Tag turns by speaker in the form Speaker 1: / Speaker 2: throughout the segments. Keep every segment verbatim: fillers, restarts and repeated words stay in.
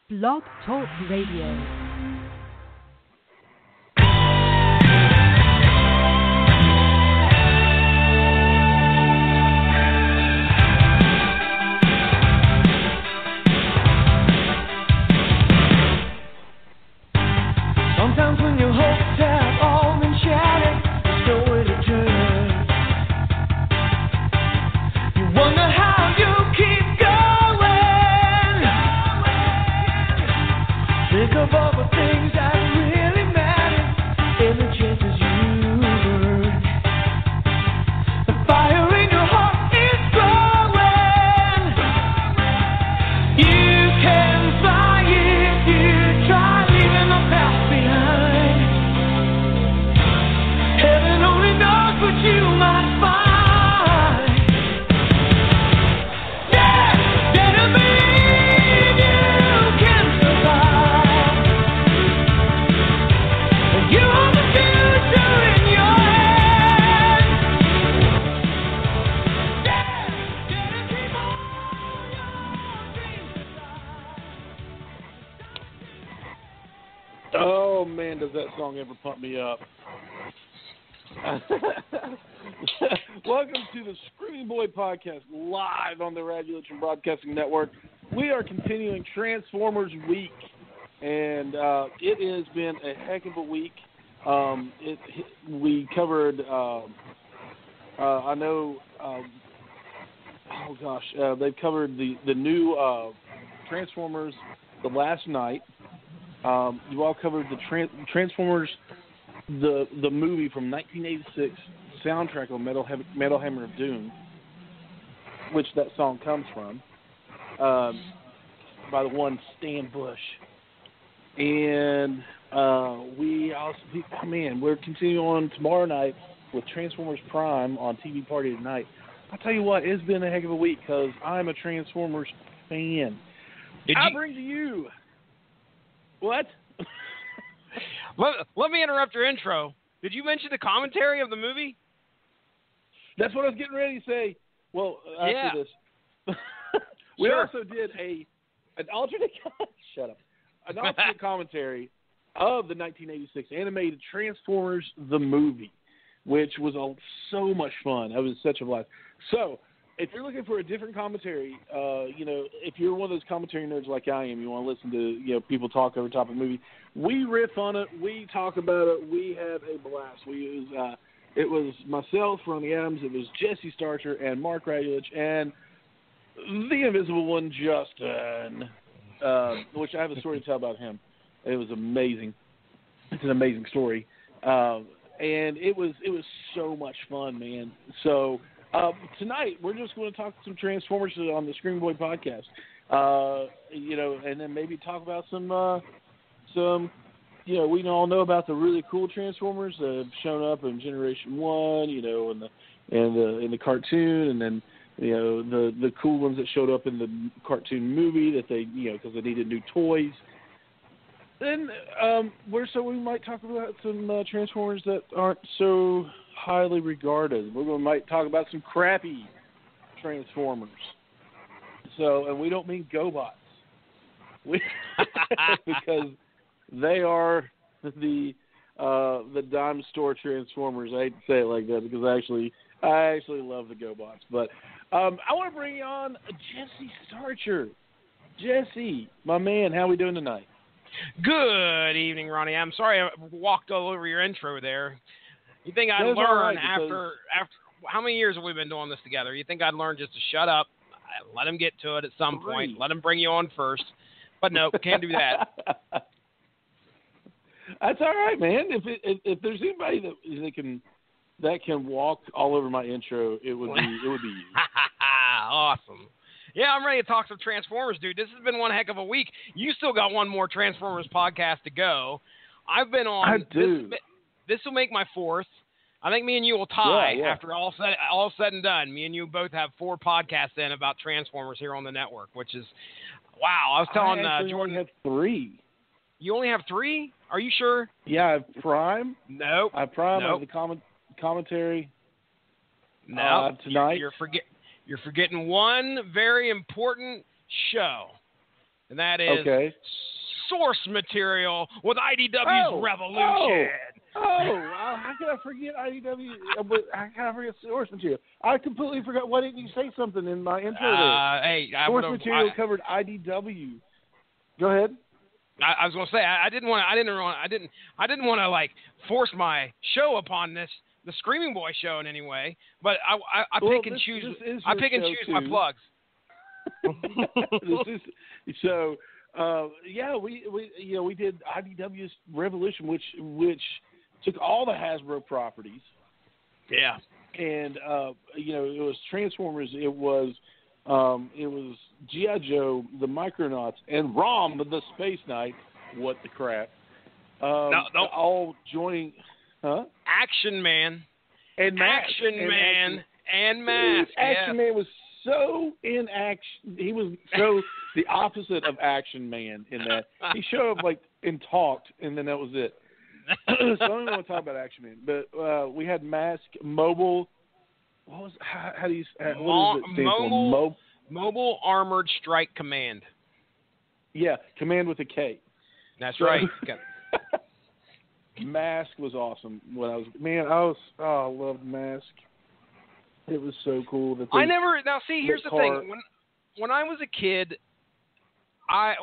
Speaker 1: Blog Talk Radio.
Speaker 2: Sometimes when your hopes have all been shattered, there's nowhere to turn. You wonder how you keep going. Think of all the things that really matter and the chances you earn. The fire in your heart is growing. You can fly if you try, leaving the past behind. Heaven only knows what you might find. Yeah, better believe you can survive. You hold the future in your hands. Yeah, better keep all your dreams alive.
Speaker 3: Oh man, does that song ever pump me up? Welcome to the Screaming Boy Podcast, live on the Radulation Broadcasting Network. We are continuing Transformers Week, and uh, it has been a heck of a week. Um, it, we covered, uh, uh, I know, um, oh gosh, uh, they've covered the, the new uh, Transformers the last night. Um, you all covered the Tran- Transformers, the the movie from nineteen eighty-six, soundtrack of Metal, Hem- Metal Hammer of Doom, which that song comes from, um, by the one Stan Bush. And uh, we also, we, oh man, we're continuing on tomorrow night with Transformers Prime on T V Party tonight. I'll tell you what, it's been a heck of a week because I'm a Transformers fan.
Speaker 4: Did
Speaker 3: I
Speaker 4: you,
Speaker 3: bring to you what?
Speaker 4: let, let me interrupt your intro. Did you mention the commentary of the movie?
Speaker 3: That's what I was getting ready to say. Well, after
Speaker 4: Yeah.
Speaker 3: this, we
Speaker 4: Sure.
Speaker 3: also did a an alternate. Shut up. An alternate commentary of the nineteen eighty-six animated Transformers the movie, which was a, so much fun. It was such a blast. So, if you're looking for a different commentary, uh, you know, if you're one of those commentary nerds like I am, you want to listen to, you know, people talk over top of the movie. We riff on it. We talk about it. We have a blast. We use, uh, it was myself, Ronnie Adams. It was Jesse Starcher and Mark Radulich and the Invisible One, Justin, uh, which I have a story to tell about him. It was amazing. It's an amazing story, uh, and it was it was so much fun, man. So. Uh, tonight, we're just going to talk some Transformers on the Screaming Boy Podcast, uh, you know, and then maybe talk about some, uh, some, you know, we all know about the really cool Transformers that have shown up in Generation One, you know, in the in the in the cartoon, and then you know the the cool ones that showed up in the cartoon movie that they, you know, because they needed new toys. Then um, we're so we might talk about some uh, Transformers that aren't so highly regarded. We're going to might talk about some crappy Transformers. So, and we don't mean GoBots, we, because they are the uh, the dime store Transformers. I hate to say it like that because I actually I actually love the GoBots. But um, I want to bring you on Jesse Starcher. Jesse, my man, how we doing tonight?
Speaker 4: Good evening, Ronnie. I'm sorry I walked all over your intro there. You think I'd
Speaker 3: That's all
Speaker 4: learn
Speaker 3: right,
Speaker 4: after after how many years have we been doing this together? You think I'd learn just to shut up, let him get to it at some
Speaker 3: Three.
Speaker 4: point, let him bring you on first? But no, can't do that.
Speaker 3: That's all right, man. If it, if, if there's anybody that that can that can walk all over my intro, it would be it would be you.
Speaker 4: Awesome. Yeah, I'm ready to talk some Transformers, dude. This has been one heck of a week. You still got one more Transformers podcast to go. I've been on.
Speaker 3: I do.
Speaker 4: This, this will make my fourth. I think me and you will tie
Speaker 3: yeah, yeah.
Speaker 4: after all said all said and done. Me and you both have four podcasts in about Transformers here on the network, which is wow. I was telling
Speaker 3: I
Speaker 4: uh, Jordan.
Speaker 3: only have three.
Speaker 4: You only have three? Are you sure?
Speaker 3: Yeah, I have Prime.
Speaker 4: Nope.
Speaker 3: I have Prime. I
Speaker 4: Nope.
Speaker 3: have the comment, commentary.
Speaker 4: No,
Speaker 3: uh, tonight.
Speaker 4: You're, you're forget. You're forgetting one very important show and that is
Speaker 3: Okay.
Speaker 4: Source Material with I D W's
Speaker 3: Oh,
Speaker 4: Revolution.
Speaker 3: Oh, uh, how can I forget I D W? Uh, but how can I forget Source Material? I completely forgot. Why didn't you say something in my intro there?
Speaker 4: Uh, hey, I
Speaker 3: Source
Speaker 4: would've-
Speaker 3: Material
Speaker 4: I-
Speaker 3: covered I D W. Go ahead.
Speaker 4: I, I was going to say I, I didn't want I didn't want I didn't I didn't want to like force my show upon this the Screaming Boy show in any way, but I I, I
Speaker 3: Well,
Speaker 4: pick and
Speaker 3: this-
Speaker 4: choose
Speaker 3: this is
Speaker 4: I
Speaker 3: your
Speaker 4: pick and
Speaker 3: show,
Speaker 4: choose my
Speaker 3: too.
Speaker 4: plugs.
Speaker 3: this is so. Uh, yeah, we, we you know we did I D W's Revolution, which which took all the Hasbro properties.
Speaker 4: Yeah.
Speaker 3: And uh, you know it was Transformers. It was um, it was G I. Joe, the Micronauts, and Rom, the Space Knight. What the crap? Um,
Speaker 4: No, no.
Speaker 3: All joining, huh?
Speaker 4: Action Man.
Speaker 3: And Mask.
Speaker 4: Action
Speaker 3: and
Speaker 4: Man
Speaker 3: Action,
Speaker 4: and Mask.
Speaker 3: Dude, Action
Speaker 4: yeah.
Speaker 3: Man was so in action. He was so the opposite of Action Man in that he showed up like and talked, and then that was it. So I don't even want to talk about Action Man, but uh, we had Mask, Mobile. What was how, how do you how, what does it stand
Speaker 4: Mobile,
Speaker 3: for? Mo-
Speaker 4: Mobile Armored Strike Command.
Speaker 3: yeah, Command with a K.
Speaker 4: That's
Speaker 3: So-
Speaker 4: right. Got-
Speaker 3: Mask was awesome when I was man. I was oh, I loved Mask. It was so cool that they,
Speaker 4: I never now see here's the
Speaker 3: car-
Speaker 4: thing when when I was a kid, I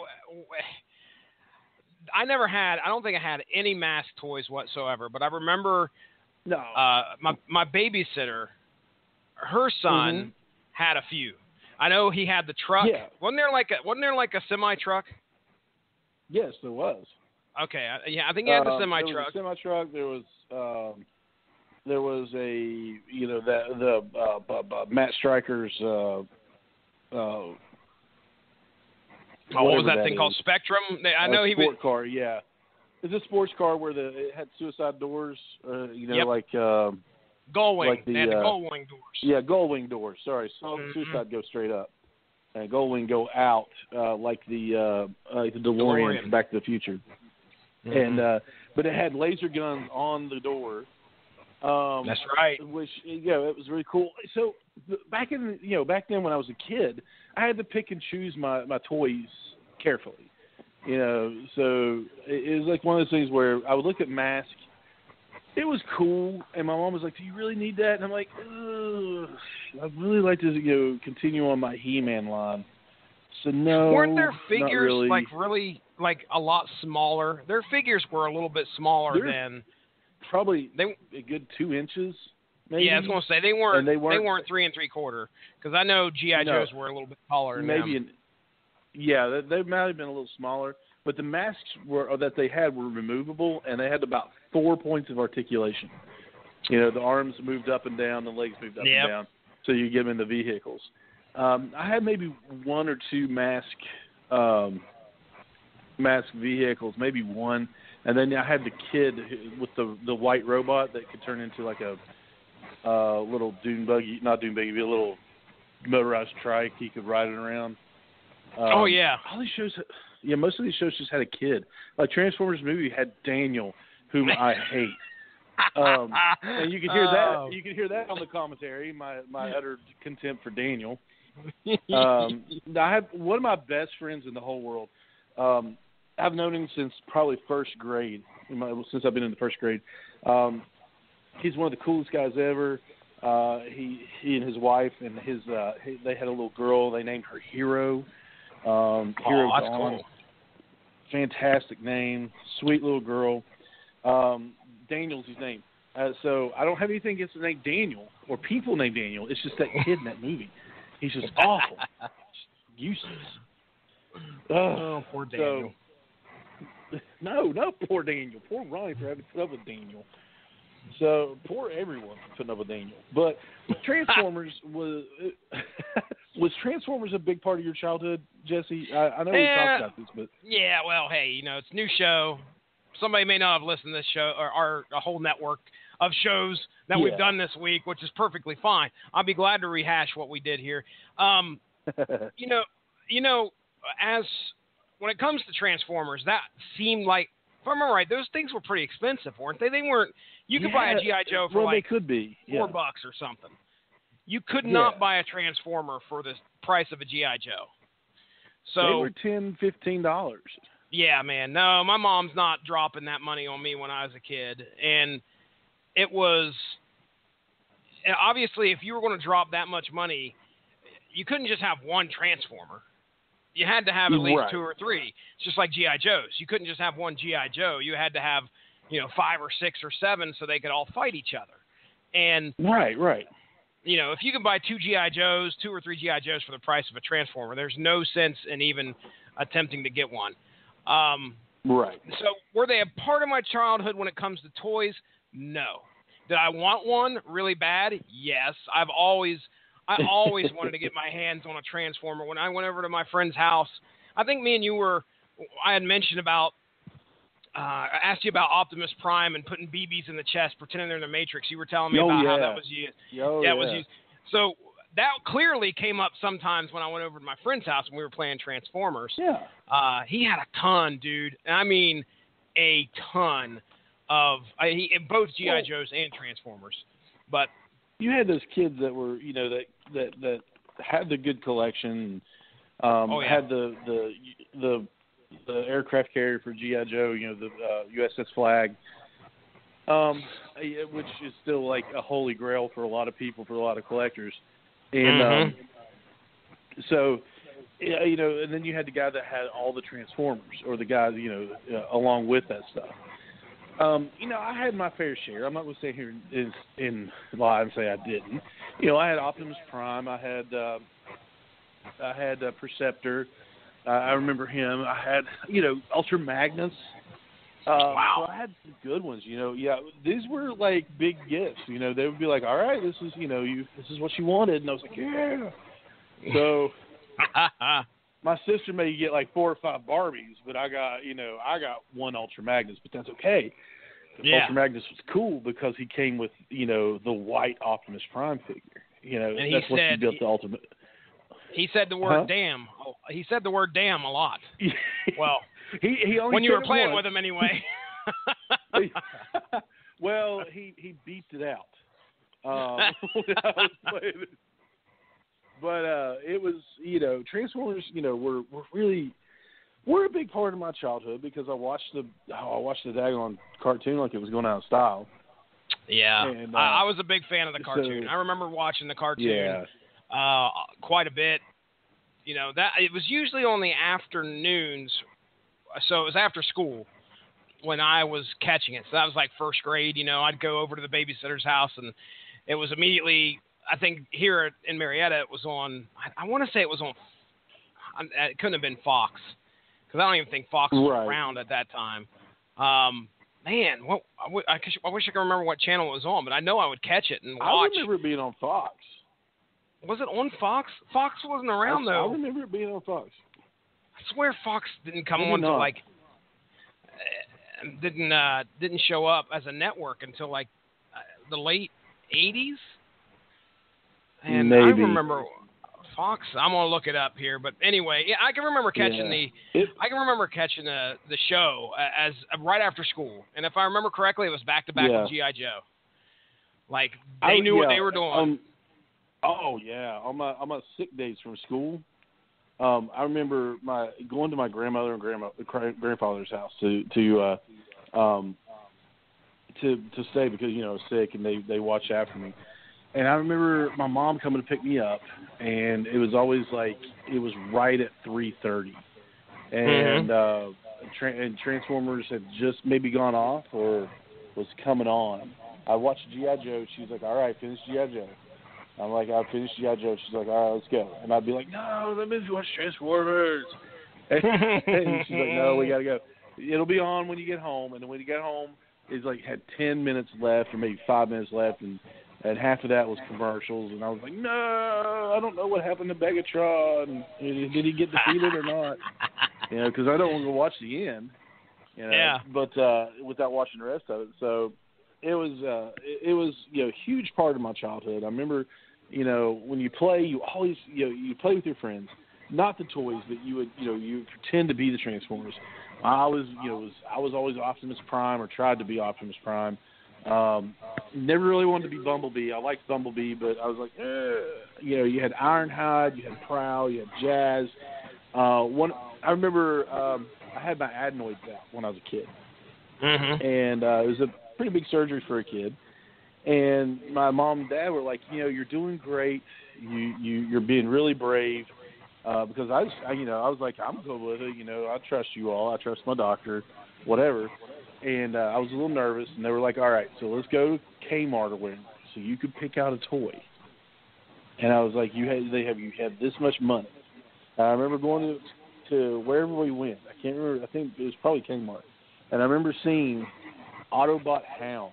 Speaker 4: I never had I don't think I had any Mask toys whatsoever. But I remember
Speaker 3: no.
Speaker 4: uh, my my babysitter, her son
Speaker 3: Mhm.
Speaker 4: had a few. I know he had the truck.
Speaker 3: Yeah.
Speaker 4: Wasn't there like a wasn't there like a semi truck?
Speaker 3: Yes, there was.
Speaker 4: Okay, I, yeah, I think he had the
Speaker 3: Um,
Speaker 4: semi
Speaker 3: There
Speaker 4: truck.
Speaker 3: was a semi truck. There was um, there was a you know that the uh, b- b- Matt Stryker's. Uh, uh,
Speaker 4: Oh, what was
Speaker 3: whatever
Speaker 4: that,
Speaker 3: that
Speaker 4: thing called
Speaker 3: is.
Speaker 4: Spectrum? I
Speaker 3: A
Speaker 4: know he was.
Speaker 3: sport car. Yeah, it's a sports car where the it had suicide doors. Uh, you know,
Speaker 4: Yep.
Speaker 3: like um,
Speaker 4: Gullwing.
Speaker 3: like the,
Speaker 4: they had the
Speaker 3: uh,
Speaker 4: Gullwing doors.
Speaker 3: yeah, Gullwing doors. Sorry, so
Speaker 4: Mhm.
Speaker 3: suicide go straight up, and Gullwing go out uh, like the uh, uh, the DeLorean,
Speaker 4: DeLorean.
Speaker 3: from Back to the Future.
Speaker 4: Mhm.
Speaker 3: And uh, but it had laser guns on the door. Um,
Speaker 4: That's right.
Speaker 3: Which yeah, it was really cool. So th- back in you know back then when I was a kid, I had to pick and choose my, my toys carefully. You know, so it, it was like one of those things where I would look at Mask. It was cool, and my mom was like, "Do you really need that?" And I'm like, Ugh, "I'd really like to you know continue on my He-Man line." So no,
Speaker 4: Weren't their
Speaker 3: not
Speaker 4: figures
Speaker 3: really.
Speaker 4: like really like a lot smaller? Their figures were a little bit smaller
Speaker 3: They're-
Speaker 4: than
Speaker 3: probably
Speaker 4: they.
Speaker 3: a good two inches? Maybe.
Speaker 4: Yeah, I was gonna say they weren't.
Speaker 3: And they
Speaker 4: They
Speaker 3: weren't-
Speaker 4: weren't, three and three quarter because I know G I.
Speaker 3: No.
Speaker 4: Joes were a little bit taller. Than
Speaker 3: maybe
Speaker 4: them.
Speaker 3: an, yeah, they, they might have been a little smaller, but the masks were or that they had were removable, and they had about four points of articulation. You know, the arms moved up and down, the legs moved up
Speaker 4: Yep.
Speaker 3: and down, so you get them in the vehicles. Um, I had maybe one or two mask um, mask vehicles, maybe one, and then I had the kid who- with the the white robot that could turn into like a uh, little dune buggy, not dune buggy, but a little motorized trike. He could ride it around. Um,
Speaker 4: Oh, yeah.
Speaker 3: all these shows, yeah, most of these shows just had a kid. Like Transformers movie had Daniel, whom I hate. Um, and you can hear
Speaker 4: Oh.
Speaker 3: that. You can hear that on the commentary. My my utter contempt for Daniel. Um, I have one of my best friends in the whole world. Um, I've known him since probably first grade. in my- Since I've been in the first grade, um, he's one of the coolest guys ever. Uh, he he and his wife and his uh, he, they had a little girl. They named her Hero. Um, Hero
Speaker 4: oh, that's
Speaker 3: Dawn.
Speaker 4: cool.
Speaker 3: Fantastic name, sweet little girl. Um, Daniel's his name. Uh, so I don't have anything against the name Daniel or people named Daniel. It's just that kid in that movie. He's just awful, useless. Ugh.
Speaker 4: Oh, poor Daniel.
Speaker 3: So, no, no, poor Daniel. Poor Ronnie for having to put up with Daniel. So poor everyone for putting up with Daniel. But Transformers was was Transformers a big part of your childhood, Jesse? I, I know we
Speaker 4: Yeah.
Speaker 3: talked about this, but
Speaker 4: Yeah, well, hey, you know, it's a new show. Somebody may not have listened to this show or, or a whole network of shows that we've
Speaker 3: Yeah.
Speaker 4: done this week, which is perfectly fine. I'll be glad to rehash what we did here. Um, you know, you know, as when it comes to Transformers, that seemed like, if I remember right, those things were pretty expensive, weren't they? They weren't. You could buy a
Speaker 3: Yeah,
Speaker 4: G I. Joe for
Speaker 3: well,
Speaker 4: like
Speaker 3: they could be
Speaker 4: four
Speaker 3: yeah.
Speaker 4: bucks or something. You could not
Speaker 3: Yeah.
Speaker 4: buy a Transformer for the price of a G I. Joe. So
Speaker 3: they were ten, fifteen dollars.
Speaker 4: Yeah, man. No, my mom's not dropping that money on me when I was a kid. And it was obviously, if you were going to drop that much money, you couldn't just have one Transformer. You had to have at least
Speaker 3: right.
Speaker 4: two or three. It's just like G I. Joes. You couldn't just have one G I. Joe. You had to have, you know, five or six or seven so they could all fight each other. And
Speaker 3: right, right.
Speaker 4: You know, if you can buy two G I. Joes, two or three G I. Joes for the price of a Transformer, there's no sense in even attempting to get one. Um,
Speaker 3: right.
Speaker 4: So were they a part of my childhood when it comes to toys? No. Did I want one really bad? Yes. I've always, I always wanted to get my hands on a Transformer. When I went over to my friend's house, I think me and you were, I had mentioned about, uh, I asked you about Optimus Prime and putting B Bs in the chest, pretending they're in the Matrix. You were telling me
Speaker 3: oh,
Speaker 4: about
Speaker 3: yeah.
Speaker 4: how that was used.
Speaker 3: Oh,
Speaker 4: yeah,
Speaker 3: yeah,
Speaker 4: it was used. So that clearly came up sometimes when I went over to my friend's house and we were playing Transformers.
Speaker 3: Yeah.
Speaker 4: Uh, he had a ton, dude. I mean, a ton of uh, he, both G I.
Speaker 3: Well,
Speaker 4: Joes and Transformers. But
Speaker 3: you had those kids that were, you know, that that, that had the good collection, um,
Speaker 4: oh, yeah.
Speaker 3: had the, the the the aircraft carrier for G I. Joe, you know, the uh, U S S Flag, um, which is still like a holy grail for a lot of people, for a lot of collectors. And
Speaker 4: mm-hmm.
Speaker 3: um, so, you know, and then you had the guy that had all the Transformers, or the guys, you know, uh, along with that stuff. Um, you know, I had my fair share. I'm not going to sit here and, and lie and say I didn't. You know, I had Optimus Prime. I had uh, I had uh, Perceptor. Uh, I remember him. I had, you know, Ultra Magnus. Uh,
Speaker 4: wow.
Speaker 3: So I had some good ones. You know, yeah, these were like big gifts. You know, they would be like, "All right, this is, you know, you this is what you wanted," and I was like, "Yeah." So my sister may get like four or five Barbies, but I got, you know, I got one Ultra Magnus, but that's okay.
Speaker 4: Yeah.
Speaker 3: Ultra Magnus was cool because he came with, you know, the white Optimus Prime figure. You know,
Speaker 4: and
Speaker 3: that's
Speaker 4: he
Speaker 3: what
Speaker 4: said,
Speaker 3: he built the Ultimate.
Speaker 4: He said the word
Speaker 3: huh?
Speaker 4: damn. He said the word damn a lot. Well,
Speaker 3: he he only
Speaker 4: when you were playing
Speaker 3: once.
Speaker 4: with him anyway.
Speaker 3: Well, he, he beeped it out. Um, when I was playing it. But uh, it was, you know, Transformers, you know, were, were really were a big part of my childhood because I watched the oh, I watched the daggone cartoon like it was going out of style.
Speaker 4: Yeah,
Speaker 3: and, uh,
Speaker 4: I, I was a big fan of the cartoon.
Speaker 3: so,
Speaker 4: I remember watching the cartoon
Speaker 3: yeah.
Speaker 4: uh, quite a bit. You know, that it was usually on the afternoons, so it was after school when I was catching it. So that was like first grade. You know, I'd go over to the babysitter's house, and it was immediately. I think here in Marietta it was on. I, I want to say it was on. It couldn't have been Fox because I don't even think Fox was
Speaker 3: right.
Speaker 4: around at that time. Um, man, what I, w- I, I wish I could remember what channel it was on, but I know I would catch it and watch.
Speaker 3: I remember it being on Fox.
Speaker 4: Was it on Fox? Fox wasn't around
Speaker 3: I,
Speaker 4: though.
Speaker 3: I remember it being on Fox.
Speaker 4: I swear Fox didn't come
Speaker 3: Maybe
Speaker 4: on until
Speaker 3: not.
Speaker 4: like uh, didn't uh, didn't show up as a network until like uh, the late eighties. And
Speaker 3: Maybe.
Speaker 4: I remember Fox. I'm gonna look it up here, but anyway, yeah, I can remember catching
Speaker 3: Yeah.
Speaker 4: the.
Speaker 3: It,
Speaker 4: I can remember catching the the show as uh, right after school, and if I remember correctly, it was back to back
Speaker 3: Yeah.
Speaker 4: with G I. Joe. Like they
Speaker 3: I,
Speaker 4: knew
Speaker 3: yeah,
Speaker 4: what they were doing.
Speaker 3: Um, oh yeah, on my on my sick days from school, um, I remember my going to my grandmother and grandma grandfather's house to to uh, um, to to stay because you know I was sick and they they watched after me. And I remember my mom coming to pick me up, and it was always like it was right at three thirty, and
Speaker 4: Mm-hmm.
Speaker 3: uh, tra- and Transformers had just maybe gone off or was coming on. I watched G I. Joe. She's like, "All right, finish G I. Joe." I'm like, "I finished G I. Joe." She's like, "All right, let's go." And I'd be like, "No, let me watch Transformers." And she's like, "No, we gotta go. It'll be on when you get home." And then when you get home, it's like had ten minutes left or maybe five minutes left, and and half of that was commercials, and I was like, no, I don't know what happened to Megatron. Did he get defeated or not? You know, because I don't want to watch the end. You know,
Speaker 4: Yeah.
Speaker 3: But uh, without watching the rest of it, so it was uh, it, it was you know a huge part of my childhood. I remember, you know, when you play, you always you know you play with your friends, not the toys, but you would you know you pretend to be the Transformers. I was you know was I was always Optimus Prime or tried to be Optimus Prime. Um, never really wanted to be Bumblebee. I liked Bumblebee, but I was like, eh. You know, you had Ironhide, you had Prowl, you had Jazz, Uh, one, I remember um, I had my adenoids out when I was a kid,
Speaker 4: Mm-hmm.
Speaker 3: and uh, it was a pretty big surgery for a kid. And my mom and dad were like, you know, you're doing great. You you you're being really brave. Uh, because I, just, I, you know, I was like, I'm good with it. You know, I trust you all. I trust my doctor, whatever. And uh, I was a little nervous, and they were like, all right, so let's go to Kmart or whatever, so you could pick out a toy. And I was like, you had, they have you have this much money. I remember going to to wherever we went. I can't remember. I think it was probably Kmart. And I remember seeing Autobot Hound,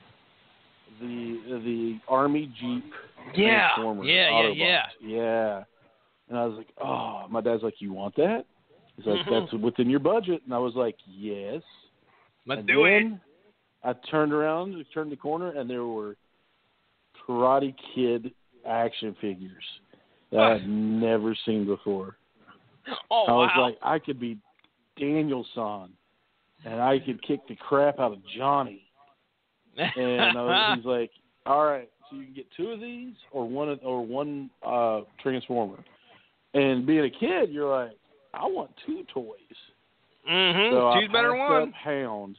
Speaker 3: the the Army Jeep
Speaker 4: Yeah,
Speaker 3: Transformer.
Speaker 4: yeah, yeah,
Speaker 3: Autobot.
Speaker 4: yeah.
Speaker 3: Yeah. And I was like, oh, my dad's like, you want that? He's like,
Speaker 4: Mhm.
Speaker 3: that's within your budget. And I was like, yes.
Speaker 4: Let's
Speaker 3: and
Speaker 4: do it.
Speaker 3: then I turned around, turned the corner, and there were Karate Kid action figures that I had never seen before.
Speaker 4: Oh,
Speaker 3: I was
Speaker 4: wow.
Speaker 3: like, I could be Daniel-san, and I could kick the crap out of Johnny. And I was, he's like, all right, so you can get two of these or one of- or one uh, Transformer. And being a kid, you're like, I want two toys.
Speaker 4: Mm-hmm.
Speaker 3: So
Speaker 4: Two's
Speaker 3: I
Speaker 4: better than
Speaker 3: passed
Speaker 4: one.
Speaker 3: up Hound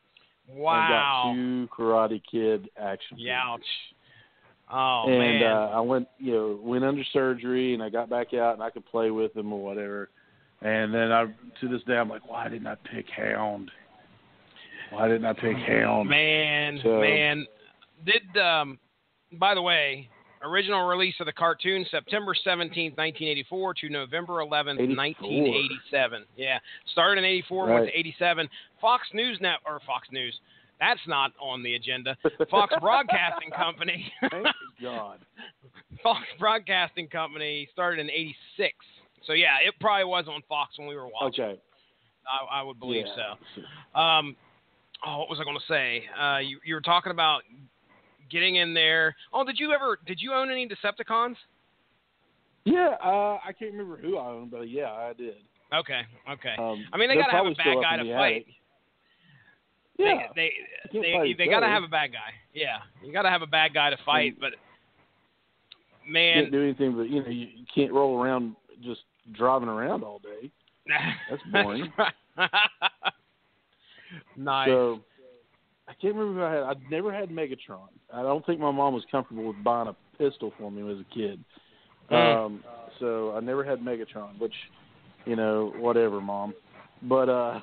Speaker 4: Wow.
Speaker 3: and got two Karate Kid action figures.
Speaker 4: Youch. Oh,
Speaker 3: and
Speaker 4: man.
Speaker 3: uh, I went, you know, went under surgery, and I got back out, and I could play with them or whatever. And then I, to this day, I'm like, why didn't I pick Hound? Why didn't I pick Hound?
Speaker 4: Man,
Speaker 3: So-
Speaker 4: man. Did, um, by the way, original release of the cartoon, September seventeenth, nineteen eighty-four to November eleventh,
Speaker 3: eighty-four.
Speaker 4: nineteen eighty-seven. Yeah. Started in eighty-four, went
Speaker 3: Right.
Speaker 4: to eighty-seven. Fox News Net, or Fox News. That's not on the agenda. Fox Broadcasting Company.
Speaker 3: Thank God.
Speaker 4: Fox Broadcasting Company started in eighty-six. So, yeah, it probably was on Fox when we were watching.
Speaker 3: Okay.
Speaker 4: I, I would believe
Speaker 3: Yeah.
Speaker 4: so. Um, oh, what was I going to say? Uh, you, you were talking about getting in there. Oh, did you ever, did you own any Decepticons?
Speaker 3: Yeah, uh, I can't remember who I owned, but yeah, I did.
Speaker 4: Okay, okay.
Speaker 3: Um,
Speaker 4: I mean, they
Speaker 3: they're
Speaker 4: got to have a
Speaker 3: probably
Speaker 4: bad
Speaker 3: still up
Speaker 4: guy
Speaker 3: in
Speaker 4: to
Speaker 3: the
Speaker 4: fight.
Speaker 3: attic. Yeah.
Speaker 4: They, they,
Speaker 3: can't
Speaker 4: they,
Speaker 3: fight
Speaker 4: they
Speaker 3: each
Speaker 4: got to
Speaker 3: other.
Speaker 4: have a bad guy. Yeah, you got to have a bad guy to fight, but man.
Speaker 3: Can't do anything but, you know, you, you can't roll around just driving around all day. That's boring.
Speaker 4: right. Nice.
Speaker 3: So I can't remember who I had. I'd never had Megatron. I don't think my mom was comfortable with buying a pistol for me as a kid.
Speaker 4: Mm.
Speaker 3: Um, so I never had Megatron, which, you know, whatever, Mom. But uh,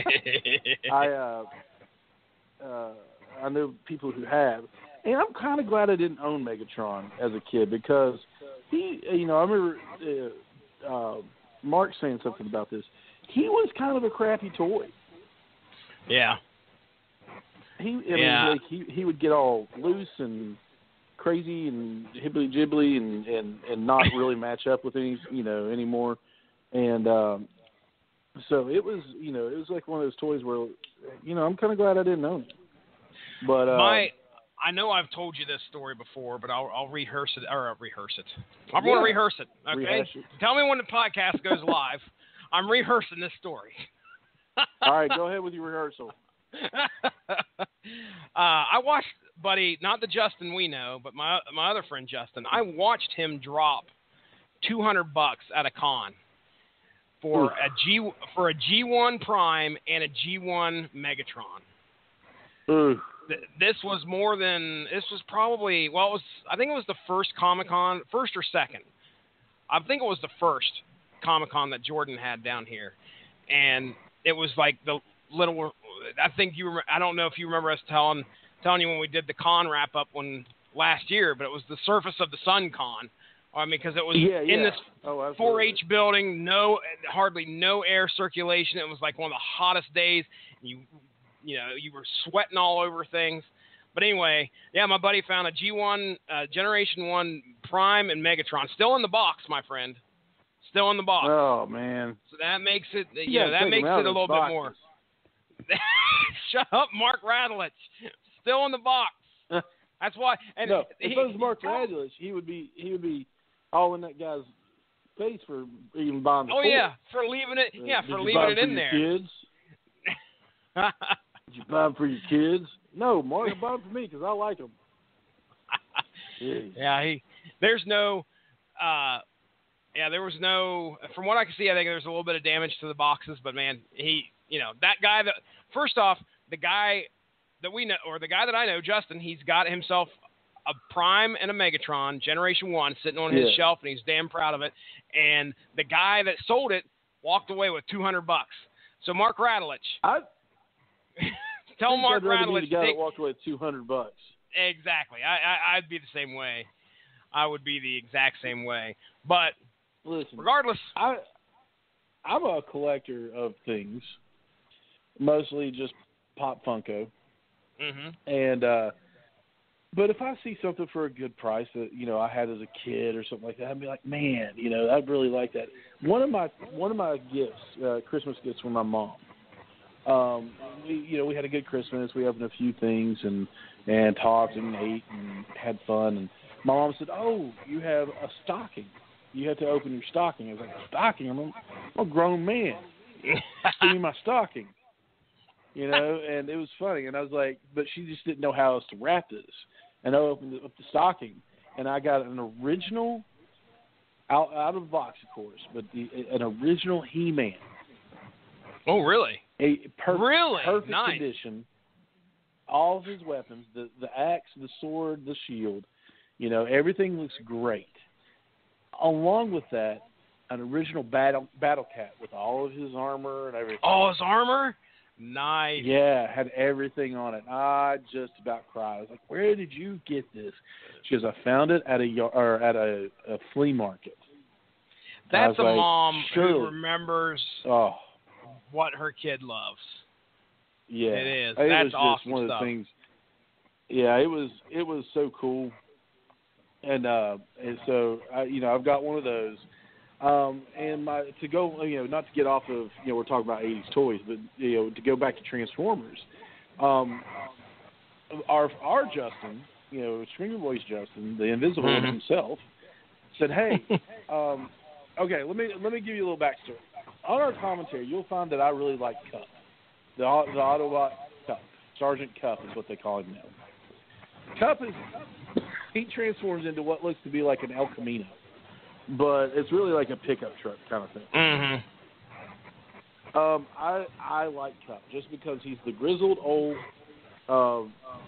Speaker 3: I uh, uh, I know people who have, and I'm kind of glad I didn't own Megatron as a kid because he, you know, I remember uh, uh, Mark saying something about this. He was kind of a crappy toy.
Speaker 4: yeah.
Speaker 3: He, I
Speaker 4: Yeah.
Speaker 3: mean, like he he would get all loose and crazy and hibbly jibbly and, and, and not really match up with any, you know, anymore. And um, so it was, you know, it was like one of those toys where, you know, I'm kind of glad I didn't own it. But uh,
Speaker 4: My, I know I've told you this story before, but I'll, I'll rehearse it or uh, rehearse it. I'm going
Speaker 3: Yeah.
Speaker 4: to rehearse it. Okay.
Speaker 3: Rehash it.
Speaker 4: Tell me when the podcast goes live. I'm rehearsing this story.
Speaker 3: all right, go ahead with your rehearsal.
Speaker 4: uh, I watched, buddy, not the Justin we know, but my my other friend Justin. I watched him drop two hundred bucks at a con for
Speaker 3: Oof.
Speaker 4: a G for a G one Prime and a G one Megatron.
Speaker 3: Ooh.
Speaker 4: Th- This was more than this was probably well, it was I think it was the first Comic Con, first or second. I think it was the first Comic Con that Jordan had down here, and it was like the little. I think you. Rem- I don't know if you remember us telling telling you when we did the con wrap up when last year, but it was the Surface of the Sun Con. I mean, because it was
Speaker 3: Yeah,
Speaker 4: in
Speaker 3: yeah.
Speaker 4: this
Speaker 3: Oh, absolutely.
Speaker 4: four H building, no, hardly no air circulation. It was like one of the hottest days. You, you know, you were sweating all over things. But anyway, yeah, my buddy found a G one, uh, Generation One Prime and Megatron, still in the box, my friend, still in the box.
Speaker 3: Oh, man.
Speaker 4: So that makes it, you,
Speaker 3: You
Speaker 4: know,
Speaker 3: gotta
Speaker 4: that
Speaker 3: take
Speaker 4: makes
Speaker 3: them out
Speaker 4: it a
Speaker 3: of
Speaker 4: little
Speaker 3: those
Speaker 4: bit more.
Speaker 3: boxes.
Speaker 4: Shut up, Mark Radulich, still in the box. That's why. And
Speaker 3: No,
Speaker 4: he,
Speaker 3: if it was Mark
Speaker 4: he-
Speaker 3: Radulich, he would be he would be all in that guy's face for even buying the
Speaker 4: Oh
Speaker 3: toy.
Speaker 4: yeah, for leaving it.
Speaker 3: Uh,
Speaker 4: Yeah,
Speaker 3: did
Speaker 4: for
Speaker 3: you
Speaker 4: leaving
Speaker 3: buy
Speaker 4: it
Speaker 3: them
Speaker 4: in
Speaker 3: for
Speaker 4: there.
Speaker 3: your Kids? Did you buy them for your kids? No, Mark, I bought them for me because I like them. Jeez.
Speaker 4: Yeah, he. There's no. Uh, Yeah, there was no. From what I can see, I think there's a little bit of damage to the boxes. But man, he, you know, that guy that first off, the guy that we know, or the guy that I know, Justin, he's got himself a Prime and a Megatron Generation One sitting on his
Speaker 3: Yeah.
Speaker 4: shelf, and he's damn proud of it. And the guy that sold it walked away with two hundred bucks. So Mark Radulich,
Speaker 3: I
Speaker 4: tell
Speaker 3: think
Speaker 4: Mark
Speaker 3: I'd rather be
Speaker 4: Radulich,
Speaker 3: the guy
Speaker 4: take-
Speaker 3: that walked away with two hundred bucks.
Speaker 4: exactly. I, I I'd be the same way. I would be the exact same way. But
Speaker 3: Listen,
Speaker 4: regardless,
Speaker 3: I I'm a collector of things, mostly just Pop Funko,
Speaker 4: hmm
Speaker 3: and uh, but if I see something for a good price that you know I had as a kid or something like that, I'd be like, man, you know, I'd really like that. One of my one of my gifts, uh, Christmas gifts from my mom. Um, we, you know, we had a good Christmas. We opened a few things and and talked and ate and had fun. And my mom said, "Oh, you have a stocking. You have to open your stocking." I was like, "Stocking? I'm a, I'm a grown man. Give me my stocking." You know, and it was funny. And I was like, but she just didn't know how else to wrap this. And I opened up the stocking, and I got an original, out out of the box, of course, but the, an original He-Man.
Speaker 4: oh really?
Speaker 3: A per-
Speaker 4: Really?
Speaker 3: perfect
Speaker 4: Nice.
Speaker 3: condition. All of his weapons, the the axe, the sword, the shield, you know, everything looks great. Along with that, an original battle battle cat with all of his armor and everything.
Speaker 4: Oh, his armor? Nice.
Speaker 3: Yeah, had everything on it. I just about cried. I was like, "Where did you get this?" She goes, "I found it at a yard, or at a, a flea market." And I
Speaker 4: That's
Speaker 3: was
Speaker 4: a
Speaker 3: like,
Speaker 4: mom
Speaker 3: "Surely."
Speaker 4: who remembers
Speaker 3: Oh,
Speaker 4: what her kid loves.
Speaker 3: yeah,
Speaker 4: It is.
Speaker 3: It
Speaker 4: That's
Speaker 3: was just
Speaker 4: awesome
Speaker 3: one of
Speaker 4: stuff.
Speaker 3: the things. Yeah, it was. It was so cool, and uh, and so I, you know, I've got one of those. Um, and my to go, you know, not to get off of, you know, we're talking about eighties toys, but you know, to go back to Transformers. Um, our our Justin, you know, Stringer Boy's Justin, the Invisible One
Speaker 4: Mhm.
Speaker 3: himself, said, "Hey, um, okay, let me let me give you a little backstory. On our commentary, you'll find that I really like Cup, the the Autobot Cup, Sergeant Cup is what they call him now. Cup is he transforms into what looks to be like an El Camino, but it's really like a pickup truck kind of thing.
Speaker 4: Mm-hmm.
Speaker 3: Um, I I like Cup just because he's the grizzled old uh,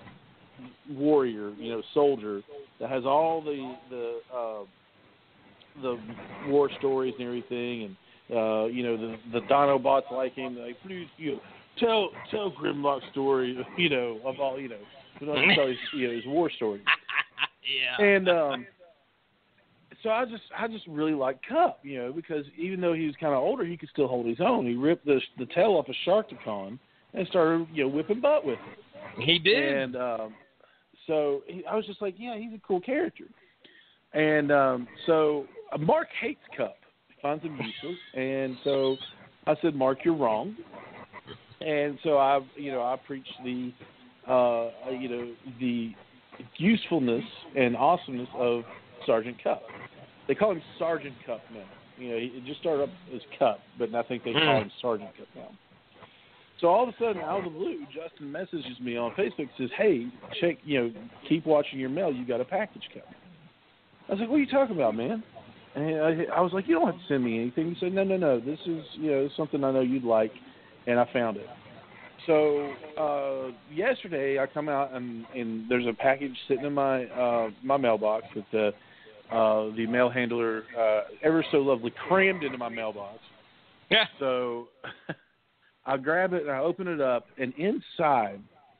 Speaker 3: warrior, you know, soldier that has all the the uh, the war stories and everything, and uh, you know the the Dinobots like him, like please, you know, tell tell Grimlock's story, you know, of all, you know, tell his, you know, his war stories.
Speaker 4: Yeah.
Speaker 3: And um, so I just I just really like Cup, you know, because even though he was kind of older, he could still hold his own. He ripped the the tail off a Sharkticon and started, you know, whipping butt with it.
Speaker 4: He did.
Speaker 3: And um, so he, I was just like, yeah, he's a cool character. And um, so uh, Mark hates Cup, finds him useless, and so I said, Mark, you're wrong. And so I, you know, I preached the, uh, you know, the usefulness and awesomeness of Sergeant Cup. They call him Sergeant Cup now. You know, it just started up as Cup, but I think they call him Sergeant Cup now. So all of a sudden, out of the blue, Justin messages me on Facebook and says, hey, check, you know, keep watching your mail. You got a package coming. I was like, what are you talking about, man? And I, I was like, you don't have to send me anything. He said, no, no, no. This is, you know, something I know you'd like, and I found it. So uh, yesterday, I come out and, and there's a package sitting in my uh, my mailbox that the uh, the mail handler uh, ever so lovely crammed into my mailbox.
Speaker 4: Yeah.
Speaker 3: So I grab it and I open it up, and inside,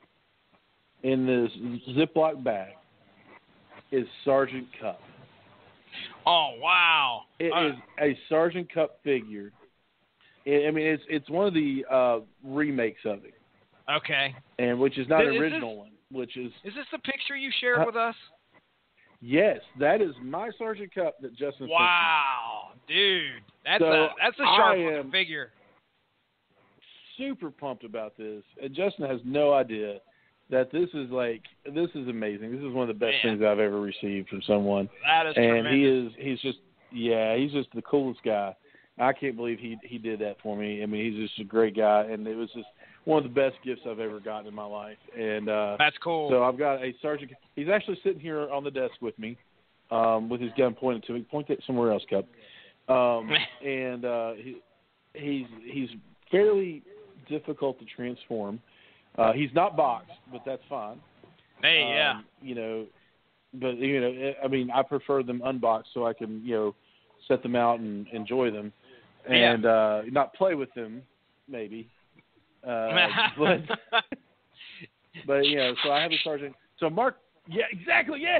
Speaker 3: in this Ziploc bag, is Sergeant Cup.
Speaker 4: Oh wow!
Speaker 3: It
Speaker 4: uh,
Speaker 3: is a Sergeant Cup figure. I I mean, it's it's one of the uh, remakes of it,
Speaker 4: Okay.
Speaker 3: and which is not
Speaker 4: Is
Speaker 3: an
Speaker 4: this-
Speaker 3: original one. Which is
Speaker 4: Is this the picture you shared
Speaker 3: Uh,
Speaker 4: with us?
Speaker 3: yes, that is my Sergeant Cup that Justin
Speaker 4: Wow, dude, that's
Speaker 3: So
Speaker 4: a that's a
Speaker 3: I
Speaker 4: sharp
Speaker 3: am-
Speaker 4: looking figure.
Speaker 3: sent me. Super pumped about this, and Justin has no idea that this is like this is amazing. This is one of the best
Speaker 4: Man.
Speaker 3: things I've ever received from someone.
Speaker 4: That is
Speaker 3: And he
Speaker 4: tremendous.
Speaker 3: is he's just yeah he's just the coolest guy. I can't believe he he did that for me. I mean, he's just a great guy, and it was just one of the best gifts I've ever gotten in my life. And uh,
Speaker 4: That's cool.
Speaker 3: so I've got a Sergeant. He's actually sitting here on the desk with me, um, with his gun pointed to me. Point that somewhere else, Cup. um, and uh, he, he's he's fairly difficult to transform. Uh, he's not boxed, but that's fine.
Speaker 4: Hey, yeah.
Speaker 3: Um, you know, but you know, I mean, I prefer them unboxed so I can you know set them out and enjoy them, and
Speaker 4: yeah.
Speaker 3: uh, not play with them, maybe. Uh, but but you know, so I have a Sergeant. So Mark, yeah, exactly, yeah.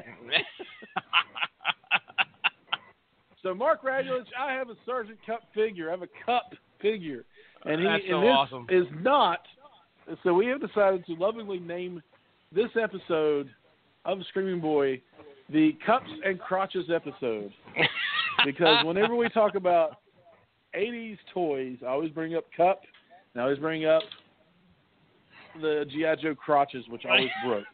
Speaker 3: So Mark Radulich, I have a Sergeant Cup figure. I have a Cup figure, and he
Speaker 4: That's so
Speaker 3: and this
Speaker 4: awesome.
Speaker 3: is not. So we have decided to lovingly name this episode of Screaming Boy the Cups and Crotches episode, because whenever we talk about eighties toys, I always bring up Cup, and I always bring up the G I. Joe crotches, which always broke.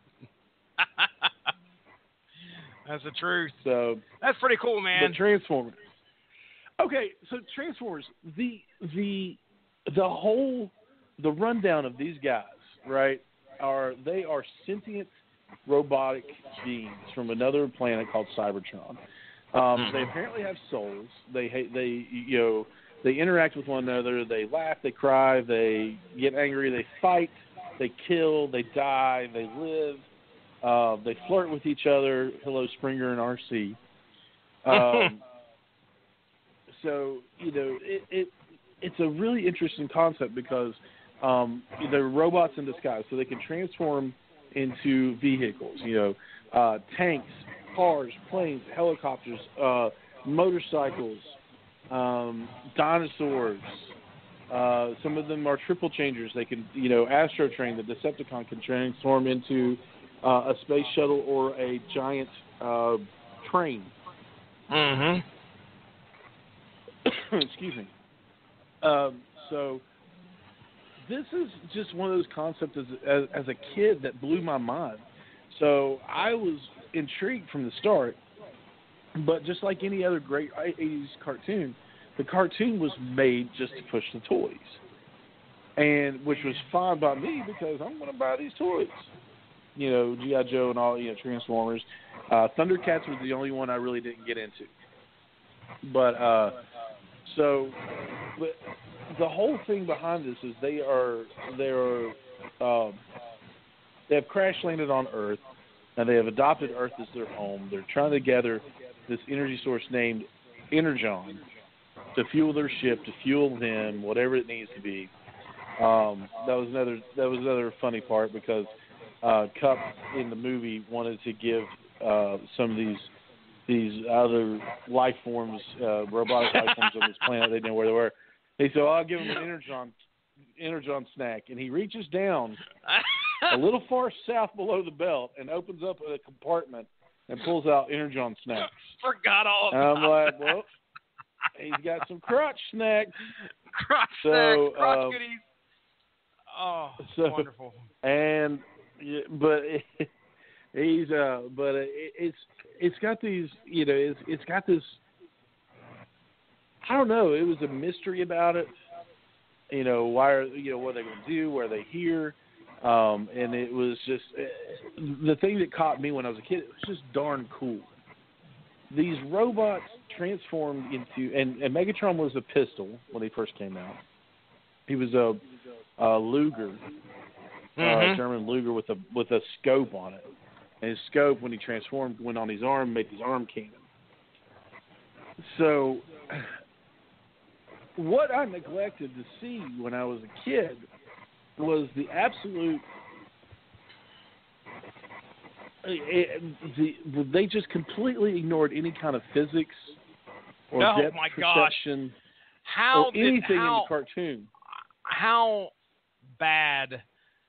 Speaker 4: That's the truth.
Speaker 3: So
Speaker 4: that's pretty cool, man.
Speaker 3: But Transformers. Okay, so Transformers, the the the whole the rundown of these guys, right? Are they are sentient robotic beings from another planet called Cybertron. Um,
Speaker 4: Mm-hmm.
Speaker 3: They apparently have souls. They they you know they interact with one another. They laugh. They cry. They get angry. They fight. They kill. They die. They live. Uh, they flirt with each other. Hello, Springer and R C. Um, so you know, it, it it's a really interesting concept because um, they're robots in disguise, so they can transform into vehicles. You know, uh, tanks, cars, planes, helicopters, uh, motorcycles, um, dinosaurs. Uh, some of them are triple changers. They can, you know, Astro Train, the Decepticon, can transform into uh, a space shuttle or a giant uh, train.
Speaker 4: Mm-hmm.
Speaker 3: Excuse me. Um, so this is just one of those concepts as, as, as a kid that blew my mind. So I was intrigued from the start, but just like any other great eighties cartoon, the cartoon was made just to push the toys, and which was fine by me because I'm going to buy these toys. You know, G I. Joe and all, you know, Transformers. Uh, Thundercats was the only one I really didn't get into. But uh, so, but the whole thing behind this is they are they are um, they have crash landed on Earth, and they have adopted Earth as their home. They're trying to gather this energy source named Energon to fuel their ship, to fuel them, whatever it needs to be. Um, that was another that was another funny part because uh, Cup in the movie wanted to give uh, some of these these other life forms, uh, robotic life forms on this planet. They didn't know where they were. He said, oh, "I'll give him an Energon Energon snack," and he reaches down a little far south below the belt and opens up a compartment and pulls out Energon snacks.
Speaker 4: Forgot all
Speaker 3: And
Speaker 4: about
Speaker 3: I'm like, well, he's got some crotch snacks.
Speaker 4: crotch
Speaker 3: So,
Speaker 4: snacks, crotch
Speaker 3: um,
Speaker 4: goodies. Oh,
Speaker 3: so-
Speaker 4: wonderful.
Speaker 3: And yeah, but it, he's uh, but it, it's it's got these, you know, it's it's got this. I don't know. It was a mystery about it. You know, why are you know what are they going to do? Where are they here? Um, and it was just the thing that caught me when I was a kid. It was just darn cool. These robots transformed into, and, and Megatron was a pistol when he first came out. He was a, a Luger,
Speaker 4: Mm-hmm.
Speaker 3: uh, German Luger with a with a scope on it. And his scope, when he transformed, went on his arm, made his arm cannon. So, what I neglected to see when I was a kid was the absolute. It, the, they just completely ignored any kind of physics or
Speaker 4: Oh,
Speaker 3: depth
Speaker 4: my gosh.
Speaker 3: perception
Speaker 4: How
Speaker 3: or
Speaker 4: did,
Speaker 3: anything
Speaker 4: how,
Speaker 3: in the cartoon.
Speaker 4: How bad?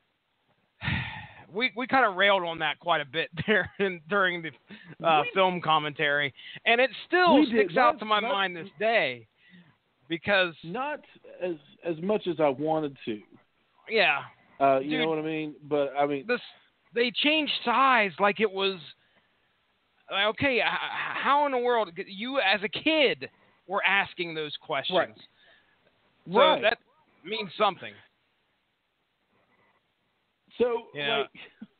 Speaker 4: We we kind of railed on that quite a bit there in, during the uh,
Speaker 3: We-
Speaker 4: film commentary, and it still
Speaker 3: We did.
Speaker 4: sticks out
Speaker 3: Not-
Speaker 4: to my
Speaker 3: not-
Speaker 4: mind this day because
Speaker 3: Not as as much as I wanted to.
Speaker 4: yeah,
Speaker 3: Uh, you
Speaker 4: Dude.
Speaker 3: know what I mean? But I mean,
Speaker 4: this they changed size like it was like, okay, h- how in the world you as a kid were asking those questions?
Speaker 3: Right.
Speaker 4: So
Speaker 3: right.
Speaker 4: that means something.
Speaker 3: So,
Speaker 4: Yeah.
Speaker 3: like,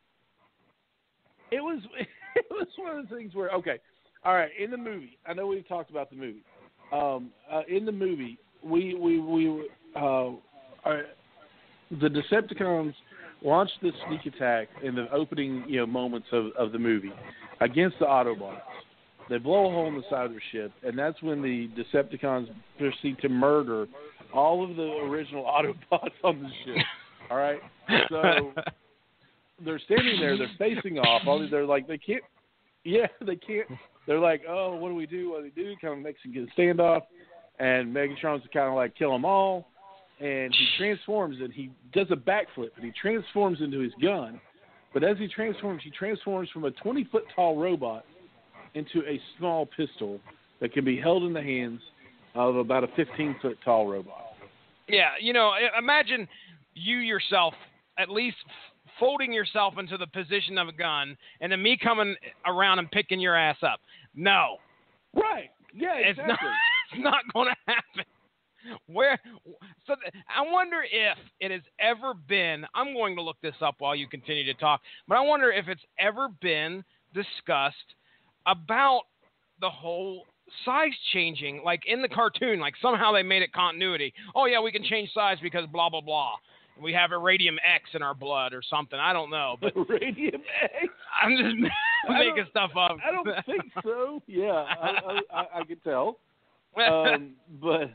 Speaker 3: it was it was one of those things where, okay, all right, in the movie, I know we've talked about the movie. um, uh, in the movie, we we we uh, are, the Decepticons launched this sneak attack in the opening, you know, moments of, of the movie against the Autobots. They blow a hole in the side of their ship, and that's when the Decepticons proceed to murder all of the original Autobots on the ship. All right, so they're standing there, they're facing off. All they're like, they can't. Yeah, they can't. They're like, oh, what do we do? What do we do? Kind of Mexican standoff, and Megatron's kind of like, kill them all. And he transforms, and he does a backflip, and he transforms into his gun. But as he transforms, he transforms from a twenty-foot tall robot into a small pistol that can be held in the hands of about a fifteen-foot tall robot.
Speaker 4: Yeah, you know, imagine you yourself at least folding yourself into the position of a gun, and then me coming around and picking your ass up. No.
Speaker 3: Right. Yeah, exactly.
Speaker 4: It's not, it's not going to happen. Where? So th- I wonder if it has ever been, I'm going to look this up while you continue to talk, but I wonder if it's ever been discussed about the whole size changing, like in the cartoon, like somehow they made it continuity. Oh, yeah, we can change size because blah, blah, blah. We have Irradium X in our blood or something. I don't know. But
Speaker 3: Irradium X?
Speaker 4: I'm just making stuff up.
Speaker 3: I don't think so. Yeah, I, I, I can tell. Um, but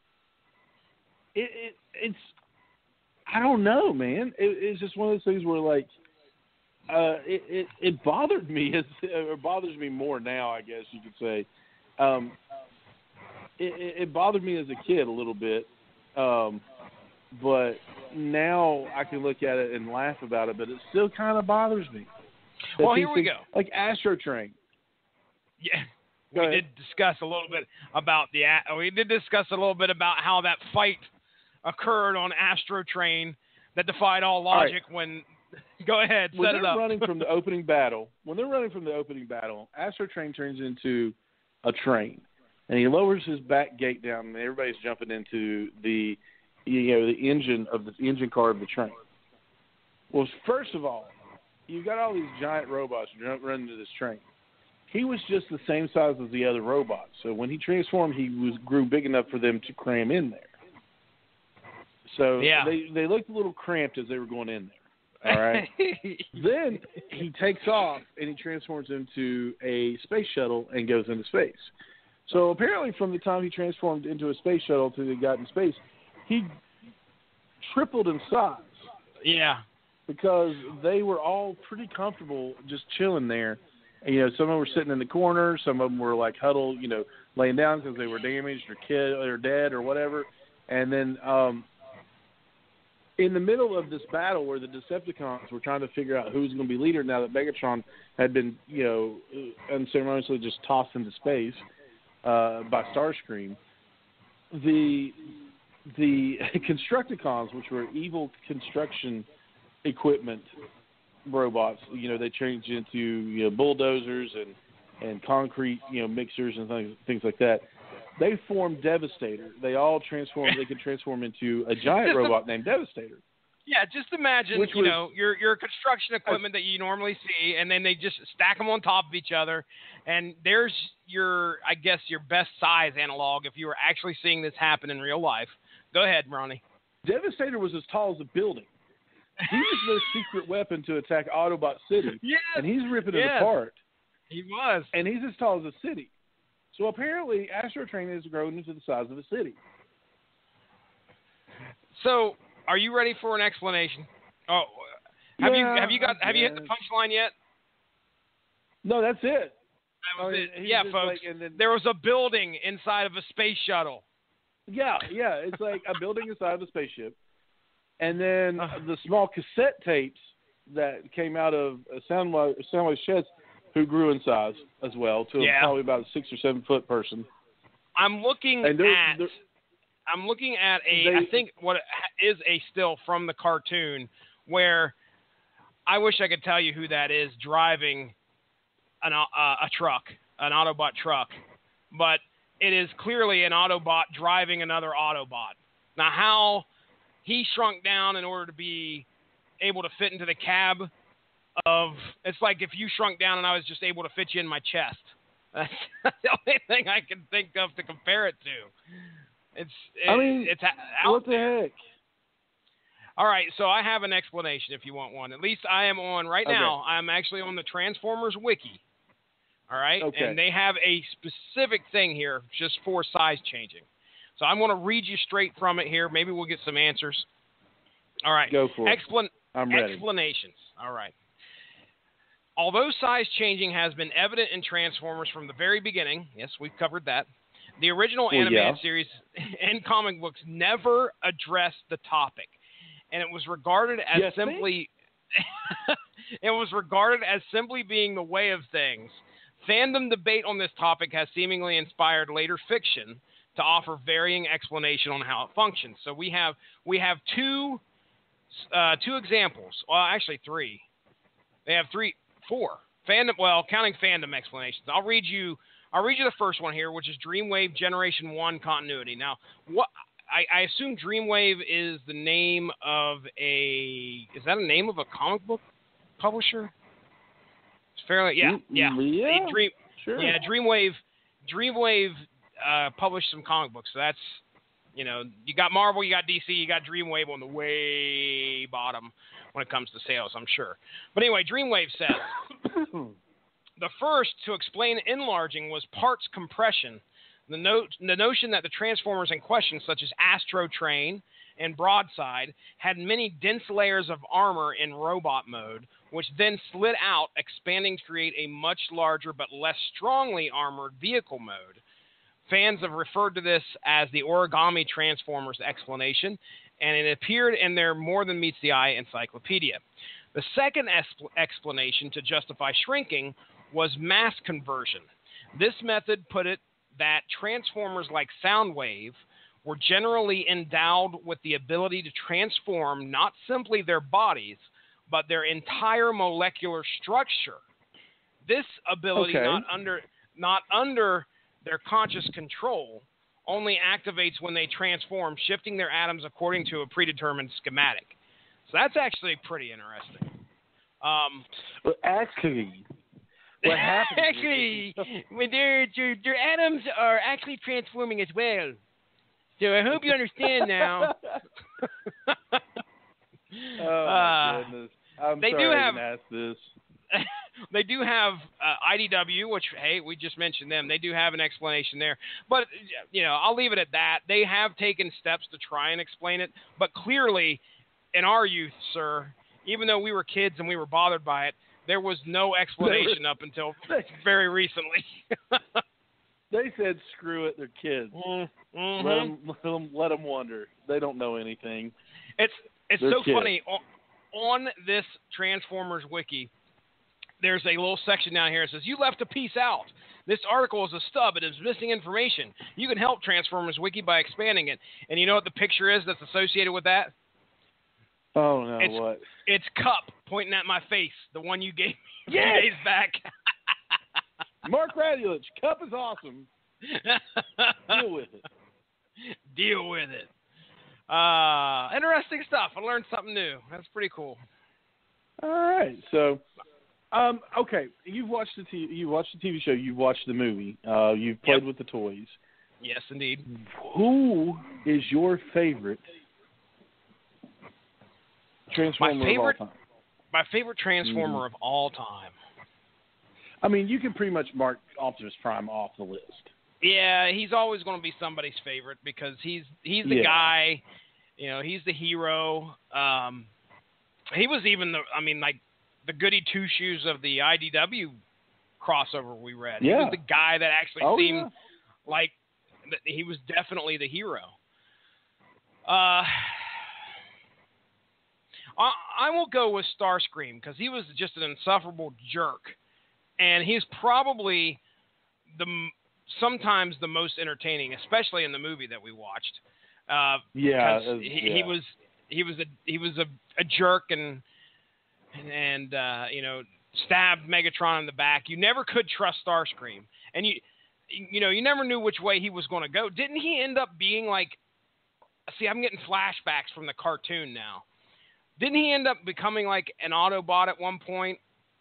Speaker 3: it, it, it's, I don't know, man. It, it's just one of those things where, like, uh, it, it, it bothered me, as, or bothers me more now, I guess you could say. Um, it, it, it bothered me as a kid a little bit. Um, But now I can look at it and laugh about it, but it still kind of bothers me.
Speaker 4: Well, here we go.
Speaker 3: Like Astro Train.
Speaker 4: Yeah,
Speaker 3: Go
Speaker 4: we
Speaker 3: ahead.
Speaker 4: did discuss a little bit about the. We did discuss a little bit about how that fight occurred on Astro Train that defied all logic.
Speaker 3: All right.
Speaker 4: When, go ahead,
Speaker 3: when
Speaker 4: set
Speaker 3: they're
Speaker 4: it up.
Speaker 3: running from the opening battle, when they're running from the opening battle, Astro Train turns into a train, and he lowers his back gate down, and everybody's jumping into the. You know, the engine of the engine car of the train. Well, first of all, you've got all these giant robots running to this train. He was just the same size as the other robots. So when he transformed, he was grew big enough for them to cram in there. So
Speaker 4: yeah.
Speaker 3: they, they looked a little cramped as they were going in there. All right. Then he takes off and he transforms into a space shuttle and goes into space. So apparently from the time he transformed into a space shuttle to he got in space, he tripled in size.
Speaker 4: Yeah.
Speaker 3: Because they were all pretty comfortable just chilling there. And, you know, some of them were sitting in the corner. Some of them were, like, huddled, you know, laying down because they were damaged or killed or dead or whatever. And then um, in the middle of this battle where the Decepticons were trying to figure out who's going to be leader now that Megatron had been, you know, unceremoniously just tossed into space uh, by Starscream, the the Constructicons, which were evil construction equipment robots, you know, they changed into, you know, bulldozers and, and concrete, you know, mixers and things, things like that. They formed Devastator. They all transformed. They could transform into a giant robot named Devastator.
Speaker 4: Yeah, just imagine,
Speaker 3: Which
Speaker 4: you
Speaker 3: was,
Speaker 4: know, your your construction equipment that you normally see, and then they just stack them on top of each other, and there's your, I guess, your best size analog if you were actually seeing this happen in real life. Go ahead, Ronnie.
Speaker 3: Devastator was as tall as a building. He was their secret weapon to attack Autobot City.
Speaker 4: Yes,
Speaker 3: and he's ripping
Speaker 4: yes.
Speaker 3: it apart.
Speaker 4: He was.
Speaker 3: And he's as tall as a city. So apparently, Astro Train has grown into the size of a city.
Speaker 4: So, are you ready for an explanation? Oh, have
Speaker 3: yeah,
Speaker 4: you have you got
Speaker 3: I
Speaker 4: have you hit the
Speaker 3: guess.
Speaker 4: punchline yet?
Speaker 3: No, that's it.
Speaker 4: That was
Speaker 3: I mean,
Speaker 4: it.
Speaker 3: he's
Speaker 4: Yeah,
Speaker 3: just
Speaker 4: folks.
Speaker 3: like- and then-
Speaker 4: There was a building inside of a space shuttle.
Speaker 3: Yeah, yeah. It's like a building inside of a spaceship. And then
Speaker 4: Uh.
Speaker 3: the small cassette tapes that came out of uh, Soundwave, Soundwave Sheds, who grew in size as well to
Speaker 4: Yeah.
Speaker 3: probably about a six or seven foot person.
Speaker 4: I'm looking
Speaker 3: And they're-
Speaker 4: at.
Speaker 3: they're-
Speaker 4: I'm looking at a.
Speaker 3: They-
Speaker 4: I think what is a still from the cartoon where I wish I could tell you who that is driving an uh, a truck, an Autobot truck, but it is clearly an Autobot driving another Autobot. Now, how he shrunk down in order to be able to fit into the cab of, it's like if you shrunk down and I was just able to fit you in my chest. That's the only thing I can think of to compare it to. It's, it,
Speaker 3: I mean,
Speaker 4: it's out
Speaker 3: what the
Speaker 4: there.
Speaker 3: heck?
Speaker 4: All right, so I have an explanation if you want one. At least I am on, right
Speaker 3: Okay.
Speaker 4: now, I'm actually on the Transformers Wiki. All right?
Speaker 3: Okay.
Speaker 4: And they have a specific thing here just for size changing. So I'm going to read you straight from it here. Maybe we'll get some answers. All right.
Speaker 3: Go for it.
Speaker 4: Explan-
Speaker 3: I'm ready.
Speaker 4: Explanations. All right. Although size changing has been evident in Transformers from the very beginning, yes, we've covered that, the original
Speaker 3: Well,
Speaker 4: animated
Speaker 3: yeah.
Speaker 4: series and comic books never addressed the topic. And it was regarded as
Speaker 3: You
Speaker 4: simply it was regarded as simply being the way of things. Fandom debate on this topic has seemingly inspired later fiction to offer varying explanation on how it functions. So we have we have two uh, two examples. Well, actually three. They have three, four fandom. Well, counting fandom explanations. I'll read you. I'll read you the first one here, which is Dreamwave Generation One continuity. Now, what I, I assume Dreamwave is the name of a. Is that a name of a comic book publisher? It's fairly yeah
Speaker 3: Mm,
Speaker 4: yeah.
Speaker 3: yeah,
Speaker 4: They Dream,
Speaker 3: Sure.
Speaker 4: yeah, Dreamwave. Dreamwave uh, published some comic books, so that's, you know, you got Marvel, you got D C, you got Dreamwave on the way bottom when it comes to sales, I'm sure. But anyway, Dreamwave says the first to explain enlarging was parts compression. The, note, the notion that the Transformers in question, such as Astro Train and Broadside, had many dense layers of armor in robot mode, which then slid out, expanding to create a much larger but less strongly armored vehicle mode. Fans have referred to this as the Origami Transformers explanation, and it appeared in their More Than Meets the Eye encyclopedia. The second es- explanation to justify shrinking was mass conversion. This method put it that Transformers like Soundwave were generally endowed with the ability to transform not simply their bodies, but their entire molecular structure. This ability,
Speaker 3: Okay.
Speaker 4: not under not under their conscious control, only activates when they transform, shifting their atoms according to a predetermined schematic. So that's actually pretty interesting. Um,
Speaker 3: Well, actually, what happened?
Speaker 4: actually, when their, their their atoms are actually transforming as well. So I hope you understand now.
Speaker 3: Oh my
Speaker 4: Uh,
Speaker 3: goodness! I'm
Speaker 4: they
Speaker 3: sorry
Speaker 4: do
Speaker 3: I
Speaker 4: have-
Speaker 3: even asked this.
Speaker 4: They do have uh, I D W, which, hey, we just mentioned them. They do have an explanation there. But, you know, I'll leave it at that. They have taken steps to try and explain it. But clearly, in our youth, sir, even though we were kids and we were bothered by it, there was no explanation up until very recently.
Speaker 3: They said, "Screw it, they're kids.
Speaker 4: Mm-hmm.
Speaker 3: Let them, let them, let them wonder. They don't know anything."
Speaker 4: It's it's
Speaker 3: They're
Speaker 4: so
Speaker 3: kids.
Speaker 4: funny. On, on this Transformers wiki, there's a little section down here that says, "You left a piece out. This article is a stub. It is missing information. You can help Transformers Wiki by expanding it." And you know what the picture is that's associated with that?
Speaker 3: Oh no!
Speaker 4: It's-
Speaker 3: what?
Speaker 4: It's Cup pointing at my face, the one you gave me a few
Speaker 3: Yes!
Speaker 4: days back.
Speaker 3: Mark Radulich, Cup is awesome. Deal with it.
Speaker 4: Deal with it. Uh, interesting stuff. I learned something new. That's pretty cool.
Speaker 3: All right. So, um, okay, you've watched the T V, you watched the T V show. You've watched the movie. Uh, you've played
Speaker 4: Yep.
Speaker 3: with the toys.
Speaker 4: Yes, indeed.
Speaker 3: Who is your favorite Transformer
Speaker 4: My favorite-
Speaker 3: of all time?
Speaker 4: My favorite Transformer
Speaker 3: Mhm.
Speaker 4: of all time.
Speaker 3: I mean, you can pretty much mark Optimus Prime off the list.
Speaker 4: Yeah, he's always going to be somebody's favorite because he's he's the
Speaker 3: Yeah.
Speaker 4: guy, you know, he's the hero. Um, he was even the, I mean, like the goody two shoes of the I D W crossover we read. He
Speaker 3: Yeah.
Speaker 4: was the guy that actually
Speaker 3: Oh,
Speaker 4: seemed
Speaker 3: yeah.
Speaker 4: like that he was definitely the hero. Uh, I, I will go with Starscream because he was just an insufferable jerk, and he's probably the m- sometimes the most entertaining, especially in the movie that we watched. Uh,
Speaker 3: Yeah,
Speaker 4: 'cause
Speaker 3: uh,
Speaker 4: he,
Speaker 3: yeah.
Speaker 4: he was he was a he was a, a jerk and and uh, you know, stabbed Megatron in the back. You never could trust Starscream, and you you know you never knew which way he was going to go. Didn't he end up being like? See, I'm getting flashbacks from the cartoon now. Didn't he end up becoming like an Autobot at one point,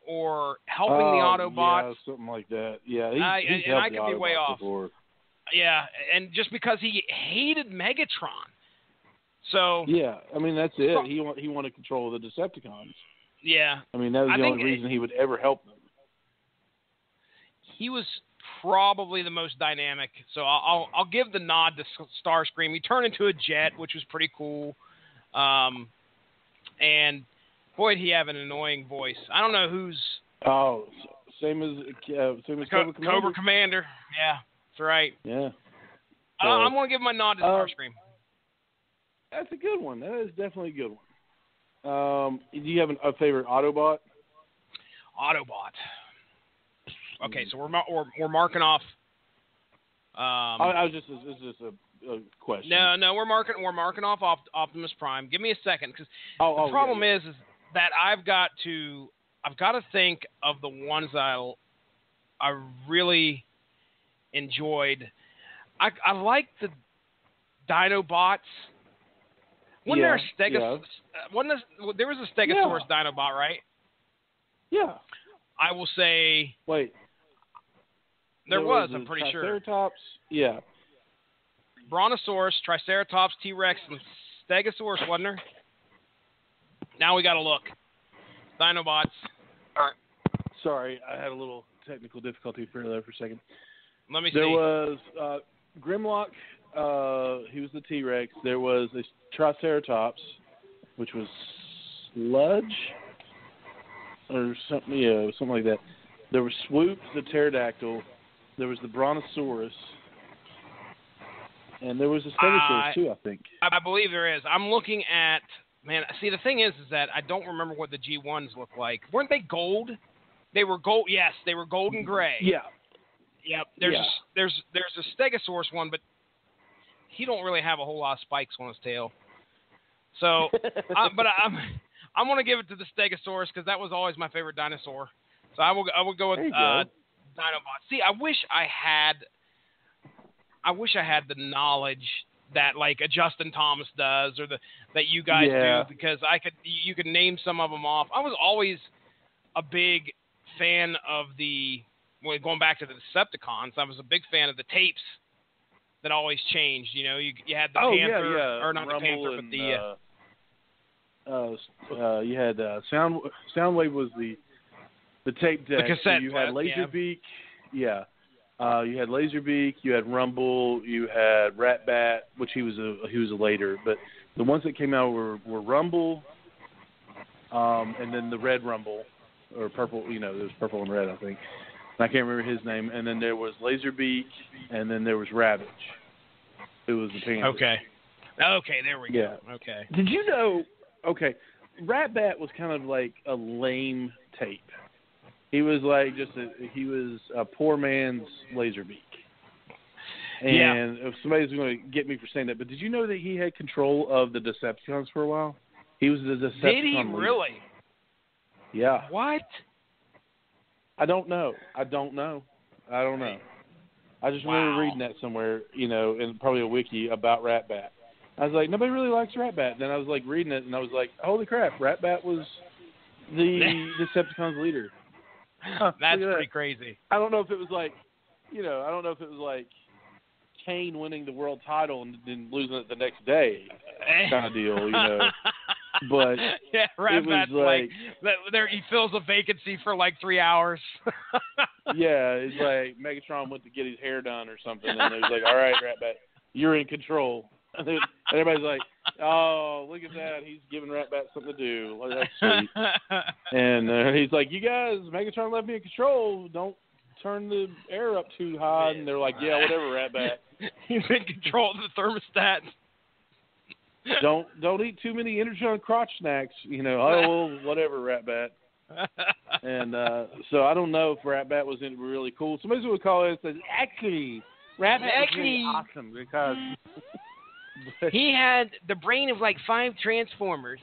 Speaker 4: or helping
Speaker 3: oh,
Speaker 4: the Autobots.
Speaker 3: Yeah, something like that. Yeah, he's,
Speaker 4: I,
Speaker 3: he's
Speaker 4: and, and
Speaker 3: helped
Speaker 4: I
Speaker 3: the
Speaker 4: could be way
Speaker 3: Autobots
Speaker 4: off.
Speaker 3: before.
Speaker 4: Yeah, and just because he hated Megatron. So
Speaker 3: yeah, I mean that's it. He want, he wanted control of the Decepticons.
Speaker 4: Yeah,
Speaker 3: I mean that was
Speaker 4: I
Speaker 3: the
Speaker 4: think
Speaker 3: only reason he would ever help them.
Speaker 4: He was probably the most dynamic. So I'll I'll, I'll give the nod to Starscream. He turned into a jet, which was pretty cool. Um, and boy, did he have an annoying voice. I don't know who's.
Speaker 3: Oh, same as uh, same as
Speaker 4: Co-
Speaker 3: Cobra Commander.
Speaker 4: Cobra Commander. Yeah, that's right.
Speaker 3: Yeah.
Speaker 4: Uh,
Speaker 3: So,
Speaker 4: I'm going to give my nod to
Speaker 3: uh,
Speaker 4: Starscream.
Speaker 3: That's a good one. That is definitely a good one. Um, do you have an, a favorite Autobot?
Speaker 4: Autobot. Okay, so we're mar- we're, we're marking off. Um,
Speaker 3: I, I was just this is just a, a question.
Speaker 4: no, no, we're marking we're marking off Opt- Optimus Prime. Give me a second, because
Speaker 3: oh,
Speaker 4: the
Speaker 3: oh,
Speaker 4: problem
Speaker 3: yeah, yeah.
Speaker 4: is is that I've got to I've got to think of the ones I I really enjoyed. I I like the Dinobots. Wasn't
Speaker 3: Yeah,
Speaker 4: there a Stegos?
Speaker 3: yeah.
Speaker 4: uh, Wasn't there, there was a Stegosaurus Dinobot, right?
Speaker 3: Yeah.
Speaker 4: I will say
Speaker 3: Wait.
Speaker 4: there, was.
Speaker 3: a
Speaker 4: I'm pretty sure.
Speaker 3: Triceratops. Yeah.
Speaker 4: Brontosaurus, Triceratops, T-Rex, and Stegosaurus, wasn't there? Now we got to look. Dinobots.
Speaker 3: Sorry, I had a little technical difficulty for there for a second.
Speaker 4: Let me
Speaker 3: There
Speaker 4: see.
Speaker 3: was uh, Grimlock. Uh, he was the T-Rex. There was a Triceratops, which was Sludge or something. Yeah, something like that. There was Swoop, the pterodactyl. There was the Brontosaurus, and there was a Stegosaurus
Speaker 4: Uh,
Speaker 3: too, I think.
Speaker 4: I, I believe there is. I'm looking at man. See, the thing is, is that I don't remember what the G ones look like. Weren't they gold? They were gold. Yes, they were gold and gray.
Speaker 3: Yeah.
Speaker 4: Yep. There's
Speaker 3: Yeah.
Speaker 4: A, there's there's a Stegosaurus one, but he don't really have a whole lot of spikes on his tail. So, I, but I, I'm I'm gonna give it to the Stegosaurus because that was always my favorite dinosaur. So I will I will go with
Speaker 3: There you
Speaker 4: uh,
Speaker 3: go.
Speaker 4: Dinobot. See, I wish I had I wish I had the knowledge that like a Justin Thomas does or the that you guys
Speaker 3: Yeah.
Speaker 4: do, because I could you could name some of them off. I was always a big fan of the well, going back to the Decepticons. I was a big fan of the tapes that always changed. You know, you you had the
Speaker 3: oh
Speaker 4: Panther,
Speaker 3: yeah, yeah.
Speaker 4: or not
Speaker 3: Rumble
Speaker 4: the Panther,
Speaker 3: and,
Speaker 4: but the uh,
Speaker 3: uh, uh, uh, you had uh, Sound Soundwave was the the tape deck.
Speaker 4: The cassette
Speaker 3: so you had
Speaker 4: flip, yeah.
Speaker 3: Laserbeak, yeah. Uh, you had Laserbeak, you had Rumble, you had Ratbat, which he was a he was a later, but the ones that came out were, were Rumble, um, and then the Red Rumble, or purple. You know, there was purple and red, I think. I can't remember his name. And then there was Laserbeak, and then there was Ravage. It was the Panther.
Speaker 4: okay, okay, there we
Speaker 3: Yeah.
Speaker 4: go. Okay,
Speaker 3: Did you know? Okay, Ratbat was kind of like a lame tape. He was like just a he was a poor man's Laserbeak. And
Speaker 4: Yeah.
Speaker 3: if somebody's going to get me for saying that, but did you know that he had control of the Decepticons for a while? He was the Decepticon
Speaker 4: did he
Speaker 3: leader.
Speaker 4: really?
Speaker 3: Yeah.
Speaker 4: What?
Speaker 3: I don't know. I don't know. I don't know. I just remember
Speaker 4: Wow.
Speaker 3: reading that somewhere, you know, in probably a wiki about Ratbat. I was like, nobody really likes Ratbat. Then I was like reading it, and I was like, holy crap, Ratbat was the Decepticons leader. Huh,
Speaker 4: That's
Speaker 3: look at
Speaker 4: pretty
Speaker 3: that.
Speaker 4: crazy.
Speaker 3: I don't know if it was like, you know, I don't know if it was like Kane winning the world title and then losing it the next day kind of deal, you know. But
Speaker 4: yeah, Ratbat's
Speaker 3: it was like,
Speaker 4: that there he fills a vacancy for like three hours.
Speaker 3: yeah, it's like Megatron went to get his hair done or something, and it was like, all right, Ratbat, you're in control. And then everybody's like, oh, look at that, he's giving Ratbat something to do. Well, that's sweet. And uh, he's like, you guys, Megatron left me in control. Don't turn the air up too high. And they're like, yeah, whatever, Ratbat.
Speaker 4: He's in control of the thermostat.
Speaker 3: Don't don't eat too many Energon crotch snacks. You know, oh, well, whatever, Ratbat. And uh, so I don't know if Ratbat was in really cool. Somebody would call it and say, actually, Ratbat was
Speaker 4: Actually-
Speaker 3: really awesome because
Speaker 4: He had the brain of like five Transformers,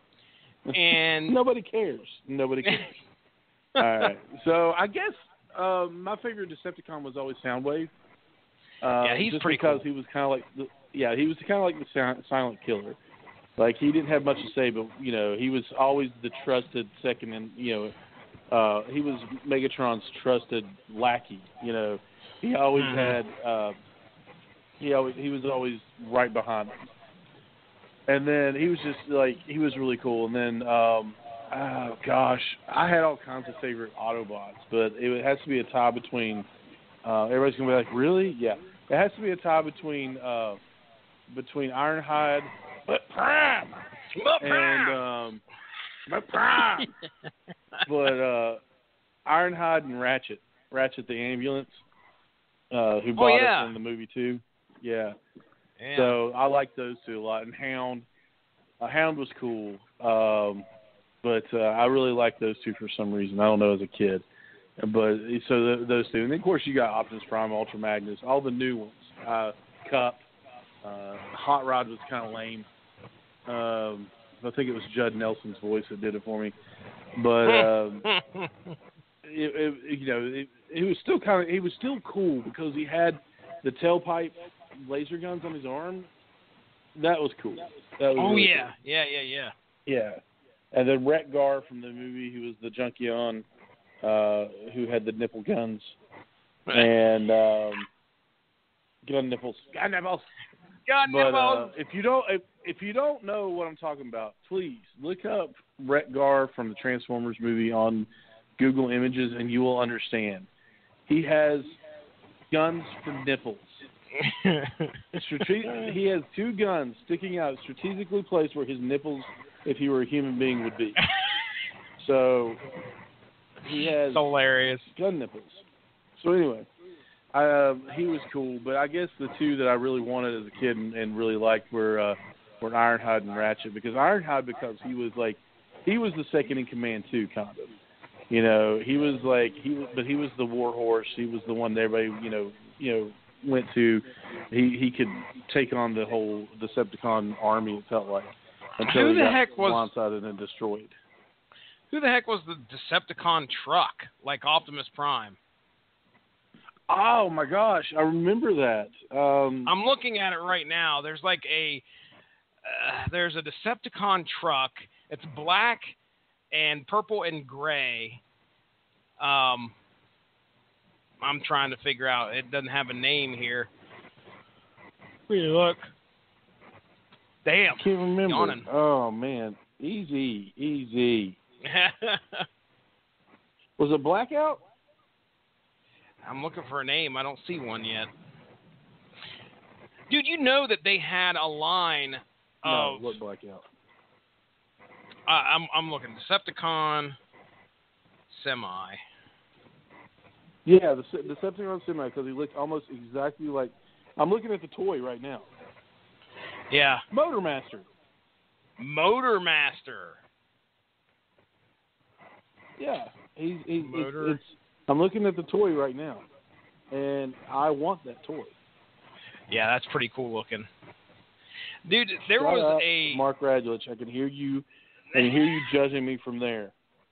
Speaker 4: and
Speaker 3: nobody cares. Nobody cares. All right. So I guess uh, my favorite Decepticon was always Soundwave. Uh,
Speaker 4: Yeah, he's
Speaker 3: just
Speaker 4: pretty
Speaker 3: because
Speaker 4: cool.
Speaker 3: he was kind of like the, yeah, he was kind of like the si- silent killer. Like he didn't have much to say, but you know, he was always the trusted second in you know uh, he was Megatron's trusted lackey. You know, he always
Speaker 4: Mhm.
Speaker 3: had. Uh, he always he was always right behind him. And then he was just like he was really cool. And then, um, oh gosh, I had all kinds of favorite Autobots, but it has to be a tie between. Uh, everybody's gonna be like, really? Yeah, it has to be a tie between uh, between Ironhide, but Prime, and um, but Prime, but uh, Ironhide and Ratchet, Ratchet the ambulance, uh, who bought
Speaker 4: yeah.
Speaker 3: us in the movie too. Yeah.
Speaker 4: Yeah.
Speaker 3: So I like those two a lot. And Hound, uh, Hound was cool, um, but uh, I really like those two for some reason. I don't know as a kid, but so th- those two. And then of course you got Optimus Prime, Ultra Magnus, all the new ones. Uh, Cup, uh, Hot Rod was kind of lame. Um, I think it was Judd Nelson's voice that did it for me, but um, it, it, you know it, it was still kind of he was still cool because he had the tailpipe laser guns on his arm. That was cool. That was
Speaker 4: oh
Speaker 3: really
Speaker 4: yeah,
Speaker 3: cool.
Speaker 4: yeah, yeah, yeah.
Speaker 3: Yeah. And then Rhett Gar from the movie, who was the Junkion, uh, who had the nipple guns and um, gun nipples, gun nipples.
Speaker 4: God
Speaker 3: But uh,
Speaker 4: nipples.
Speaker 3: if you don't, if, if you don't know what I'm talking about, please look up Rhett Gar from the Transformers movie on Google Images, and you will understand. He has guns for nipples. Strate- he has two guns sticking out strategically placed where his nipples, if he were a human being, would be. So he has
Speaker 4: hilarious
Speaker 3: gun nipples. So anyway, I, uh, he was cool, but I guess the two that I really wanted as a kid and, and really liked were uh, were Ironhide and Ratchet, because Ironhide, because he was like he was the second in command too, kind of. You know, he was like he was, but he was the war horse. He was the one that everybody you know you know. went to, he he could take on the whole Decepticon army, it felt like, until
Speaker 4: Who
Speaker 3: he
Speaker 4: the
Speaker 3: got
Speaker 4: heck was-
Speaker 3: blindsided and destroyed.
Speaker 4: Who the heck was the Decepticon truck like Optimus Prime?
Speaker 3: Oh my gosh, I remember that. Um,
Speaker 4: I'm looking at it right now. There's like a uh, there's a Decepticon truck. It's black and purple and gray. Um, I'm trying to figure out. It doesn't have a name here. Really look. Damn.
Speaker 3: I can't remember.
Speaker 4: Yawning.
Speaker 3: Oh man, easy, easy. Was it Blackout?
Speaker 4: I'm looking for a name. I don't see one yet. Dude, you know that they had a line of.
Speaker 3: No, what Blackout?
Speaker 4: Uh, I'm I'm looking Decepticon semi.
Speaker 3: Yeah, the Decepticon semi, because he looked almost exactly like. I'm looking at the toy right now.
Speaker 4: Yeah.
Speaker 3: Motormaster.
Speaker 4: Motormaster.
Speaker 3: Yeah, he's, he's
Speaker 4: Motor.
Speaker 3: It's, it's, I'm looking at the toy right now, and I want that toy.
Speaker 4: Yeah, that's pretty cool looking. Dude, there
Speaker 3: Shout
Speaker 4: was
Speaker 3: out
Speaker 4: a
Speaker 3: Mark Radulich. I can hear you. I can hear you judging me from there.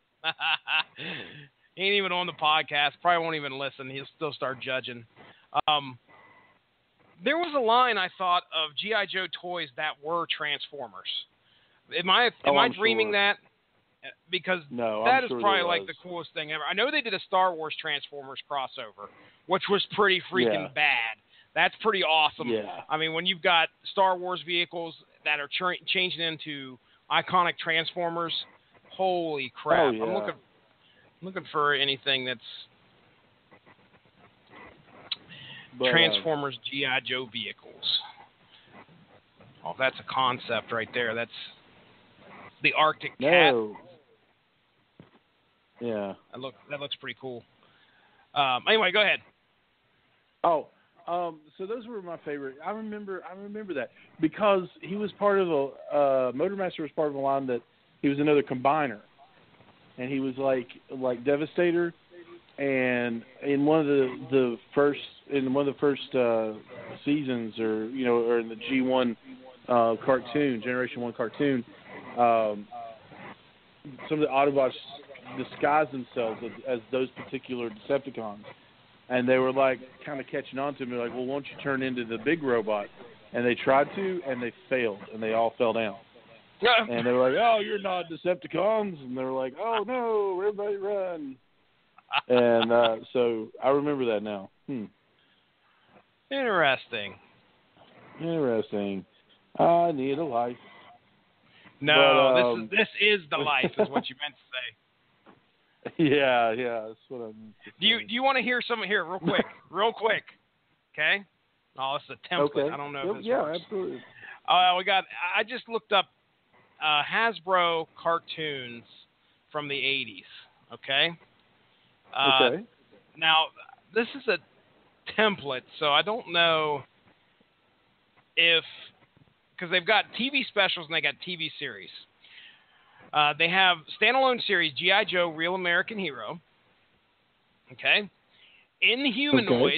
Speaker 4: He ain't even on the podcast. Probably won't even listen. He'll still start judging. Um, there was a line I thought of G I. Joe toys that were Transformers. Am I am
Speaker 3: Oh,
Speaker 4: I
Speaker 3: I'm
Speaker 4: dreaming
Speaker 3: sure.
Speaker 4: that? Because
Speaker 3: No,
Speaker 4: that
Speaker 3: I'm
Speaker 4: is
Speaker 3: sure
Speaker 4: probably
Speaker 3: there
Speaker 4: like
Speaker 3: was.
Speaker 4: the coolest thing ever. I know they did a Star Wars Transformers crossover, which was pretty freaking
Speaker 3: Yeah.
Speaker 4: bad. That's pretty awesome.
Speaker 3: Yeah.
Speaker 4: I mean, when you've got Star Wars vehicles that are tra- changing into iconic Transformers, holy crap!
Speaker 3: Oh, yeah.
Speaker 4: I'm looking looking for anything that's
Speaker 3: But, uh,
Speaker 4: Transformers G I. Joe vehicles. Oh, that's a concept right there. That's the Arctic Cat.
Speaker 3: no. Yeah.
Speaker 4: That look that looks pretty cool. Um, anyway, go ahead.
Speaker 3: Oh, um, so those were my favorite. I remember. I remember that because he was part of a uh, Motormaster was part of a line that he was another combiner, and he was like like Devastator, and in one of the the first in one of the first uh, seasons, or you know, or in the G one uh, cartoon, Generation One cartoon, um, some of the Autobots disguised themselves as, as those particular Decepticons. And they were like kind of catching on to me, like, well, why don't you turn into the big robot? And they tried to, and they failed, and they all fell down. And they were like, "Oh, you're not Decepticons," and they were like, "Oh no, everybody run!" And uh, so I remember that now. Hmm.
Speaker 4: Interesting.
Speaker 3: Interesting. I need a life.
Speaker 4: No,
Speaker 3: but, um,
Speaker 4: this is this is the life, is what you meant to say.
Speaker 3: Yeah, yeah, that's what I meant to
Speaker 4: Do you
Speaker 3: say.
Speaker 4: do you want to hear some here, real quick, real quick? Okay. Oh, this is a template.
Speaker 3: Okay.
Speaker 4: I don't know
Speaker 3: Yep,
Speaker 4: if this
Speaker 3: yeah,
Speaker 4: works.
Speaker 3: absolutely.
Speaker 4: Uh, we got. I just looked up uh, Hasbro cartoons from the eighties. Okay. Uh,
Speaker 3: Okay.
Speaker 4: Now, this is a template, so I don't know if, because they've got T V specials and they got T V series. Uh, they have standalone series G I. Joe, Real American Hero. Okay. Inhumanoids.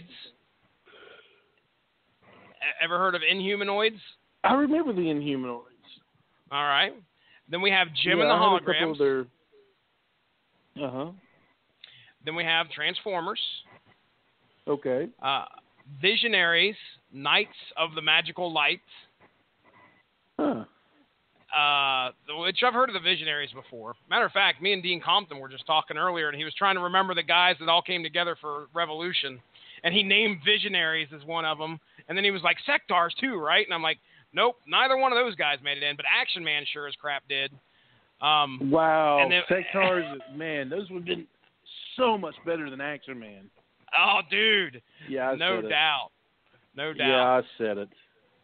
Speaker 4: E- Ever heard of Inhumanoids?
Speaker 3: I remember the Inhumanoids.
Speaker 4: All right. Then we have Jim
Speaker 3: yeah,
Speaker 4: and the
Speaker 3: I had a couple
Speaker 4: Holograms.
Speaker 3: of their... Uh-huh.
Speaker 4: Then we have Transformers.
Speaker 3: Okay.
Speaker 4: Uh, Visionaries, Knights of the Magical Light.
Speaker 3: Huh.
Speaker 4: Uh, which I've heard of the Visionaries before. Matter of fact, me and Dean Compton were just talking earlier, and he was trying to remember the guys that all came together for Revolution, and he named Visionaries as one of them, and then he was like, Sectars too, right? And I'm like, nope, neither one of those guys made it in, but Action Man sure as crap did. Um,
Speaker 3: Wow.
Speaker 4: and then-
Speaker 3: Sectars, man, those would have been so much better than Action Man.
Speaker 4: oh, dude,
Speaker 3: Yeah, I
Speaker 4: no
Speaker 3: said it.
Speaker 4: doubt, no doubt.
Speaker 3: Yeah, I said it.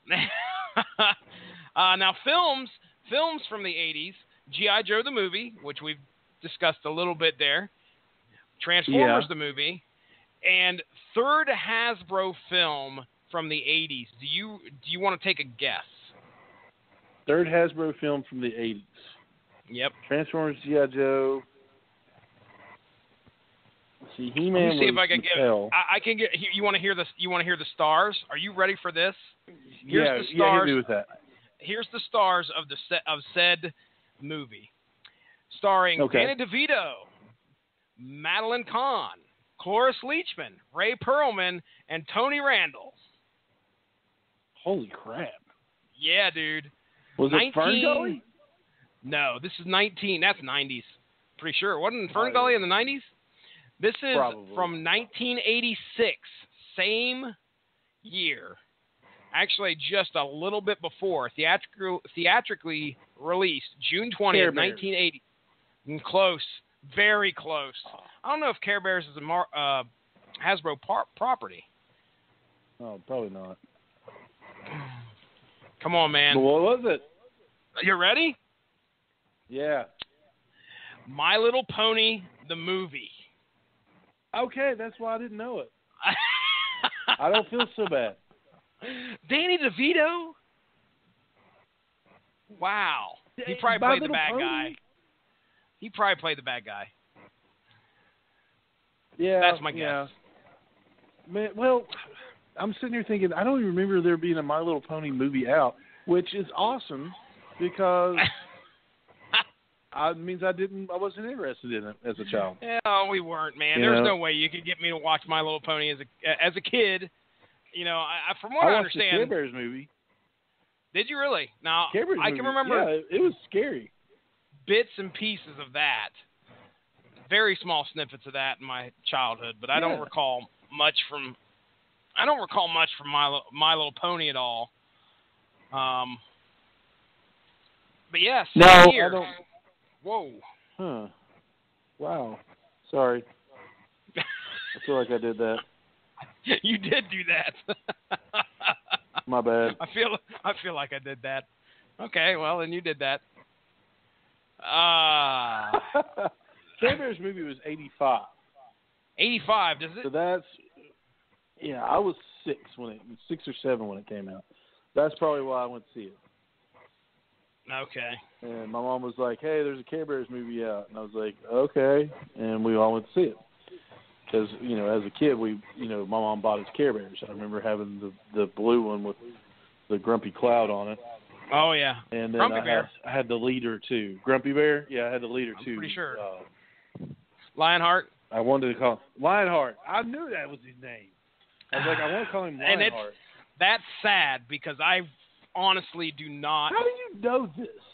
Speaker 4: uh, now, films, films from the eighties, G I. Joe the movie, which we've discussed a little bit there, Transformers
Speaker 3: Yeah.
Speaker 4: the movie, and third Hasbro film from the eighties. Do you do you want to take a guess?
Speaker 3: Third Hasbro film from the eighties.
Speaker 4: Yep.
Speaker 3: Transformers, G I. Joe. Let's see, He-Man
Speaker 4: Let me see if
Speaker 3: was
Speaker 4: I can get.
Speaker 3: Mattel.
Speaker 4: I, I can get. You want to hear this? You want to hear the stars? Are you ready for this? Here's
Speaker 3: yeah,
Speaker 4: the
Speaker 3: yeah,
Speaker 4: stars.
Speaker 3: hit me with that.
Speaker 4: Here's the stars of the set of said movie, starring
Speaker 3: Okay.
Speaker 4: Danny DeVito, Madeline Kahn, Cloris Leachman, Ray Perlman, and Tony Randall.
Speaker 3: Holy crap.
Speaker 4: Yeah, dude.
Speaker 3: Was it Fern
Speaker 4: nineteen
Speaker 3: Gully?
Speaker 4: No, this is nineteen. That's nineties. Pretty sure. Wasn't Fern
Speaker 3: Oh,
Speaker 4: Gully
Speaker 3: yeah.
Speaker 4: in the nineties? This is
Speaker 3: Probably.
Speaker 4: from nineteen eighty-six, same year. Actually, just a little bit before. Theatrical, theatrically released June
Speaker 3: Care
Speaker 4: twentieth,
Speaker 3: Bears.
Speaker 4: nineteen eighty. Mm, Close. Very close. I don't know if Care Bears is a Mar- uh, Hasbro par- property.
Speaker 3: Oh, probably not.
Speaker 4: Come on, man.
Speaker 3: But what was it?
Speaker 4: You ready?
Speaker 3: Yeah.
Speaker 4: My Little Pony, the movie.
Speaker 3: Okay, that's why I didn't know it. I don't feel so bad.
Speaker 4: Danny DeVito? Wow. He probably
Speaker 3: My
Speaker 4: played the
Speaker 3: Little
Speaker 4: bad
Speaker 3: Pony?
Speaker 4: guy. He probably played the bad guy.
Speaker 3: Yeah,
Speaker 4: That's my guess.
Speaker 3: yeah. Man, well, I'm sitting here thinking I don't even remember there being a My Little Pony movie out, which is awesome because it means I didn't, I wasn't interested in it as a child.
Speaker 4: Yeah, we weren't, man.
Speaker 3: You
Speaker 4: There's
Speaker 3: know?
Speaker 4: no way you could get me to watch My Little Pony as a as a kid. You know, I, I- from what
Speaker 3: I
Speaker 4: I,
Speaker 3: watched the Care
Speaker 4: understand,
Speaker 3: Bears movie.
Speaker 4: did you really? Now,
Speaker 3: Care Bears
Speaker 4: I
Speaker 3: movie.
Speaker 4: can remember
Speaker 3: Yeah, it, it was scary.
Speaker 4: bits and pieces of that. Very small snippets of that in my childhood, but I don't
Speaker 3: Yeah.
Speaker 4: recall much from. I don't recall much from My Li- My Little Pony at all. Um, but yes,
Speaker 3: No,
Speaker 4: yeah,
Speaker 3: I
Speaker 4: year.
Speaker 3: don't.
Speaker 4: Whoa.
Speaker 3: Huh. Wow. Sorry. I feel like I did that.
Speaker 4: You did do that.
Speaker 3: My bad.
Speaker 4: I feel I feel like I did that. Okay, well then you did that. Uh
Speaker 3: Care Bears movie was eighty-five.
Speaker 4: eighty-five, does
Speaker 3: So
Speaker 4: it?
Speaker 3: that's, yeah, I was six when it, six or seven when it came out. That's probably why I went to see it.
Speaker 4: Okay.
Speaker 3: And my mom was like, hey, there's a Care Bears movie out. And I was like, okay. And we all went to see it. Because, you know, as a kid, we, you know, my mom bought us Care Bears. I remember having the, the blue one with the Grumpy Cloud on it.
Speaker 4: Oh yeah.
Speaker 3: And then
Speaker 4: Grumpy
Speaker 3: I,
Speaker 4: Bear.
Speaker 3: Had, I had the leader, too. Grumpy Bear? Yeah, I had the leader,
Speaker 4: I'm
Speaker 3: too.
Speaker 4: pretty sure.
Speaker 3: Uh,
Speaker 4: Lionheart.
Speaker 3: I wanted to call him Lionheart. I knew that was his name. I was like, I want to call him
Speaker 4: And it's
Speaker 3: Lionheart.
Speaker 4: that's sad because I honestly do not.
Speaker 3: How do you know this?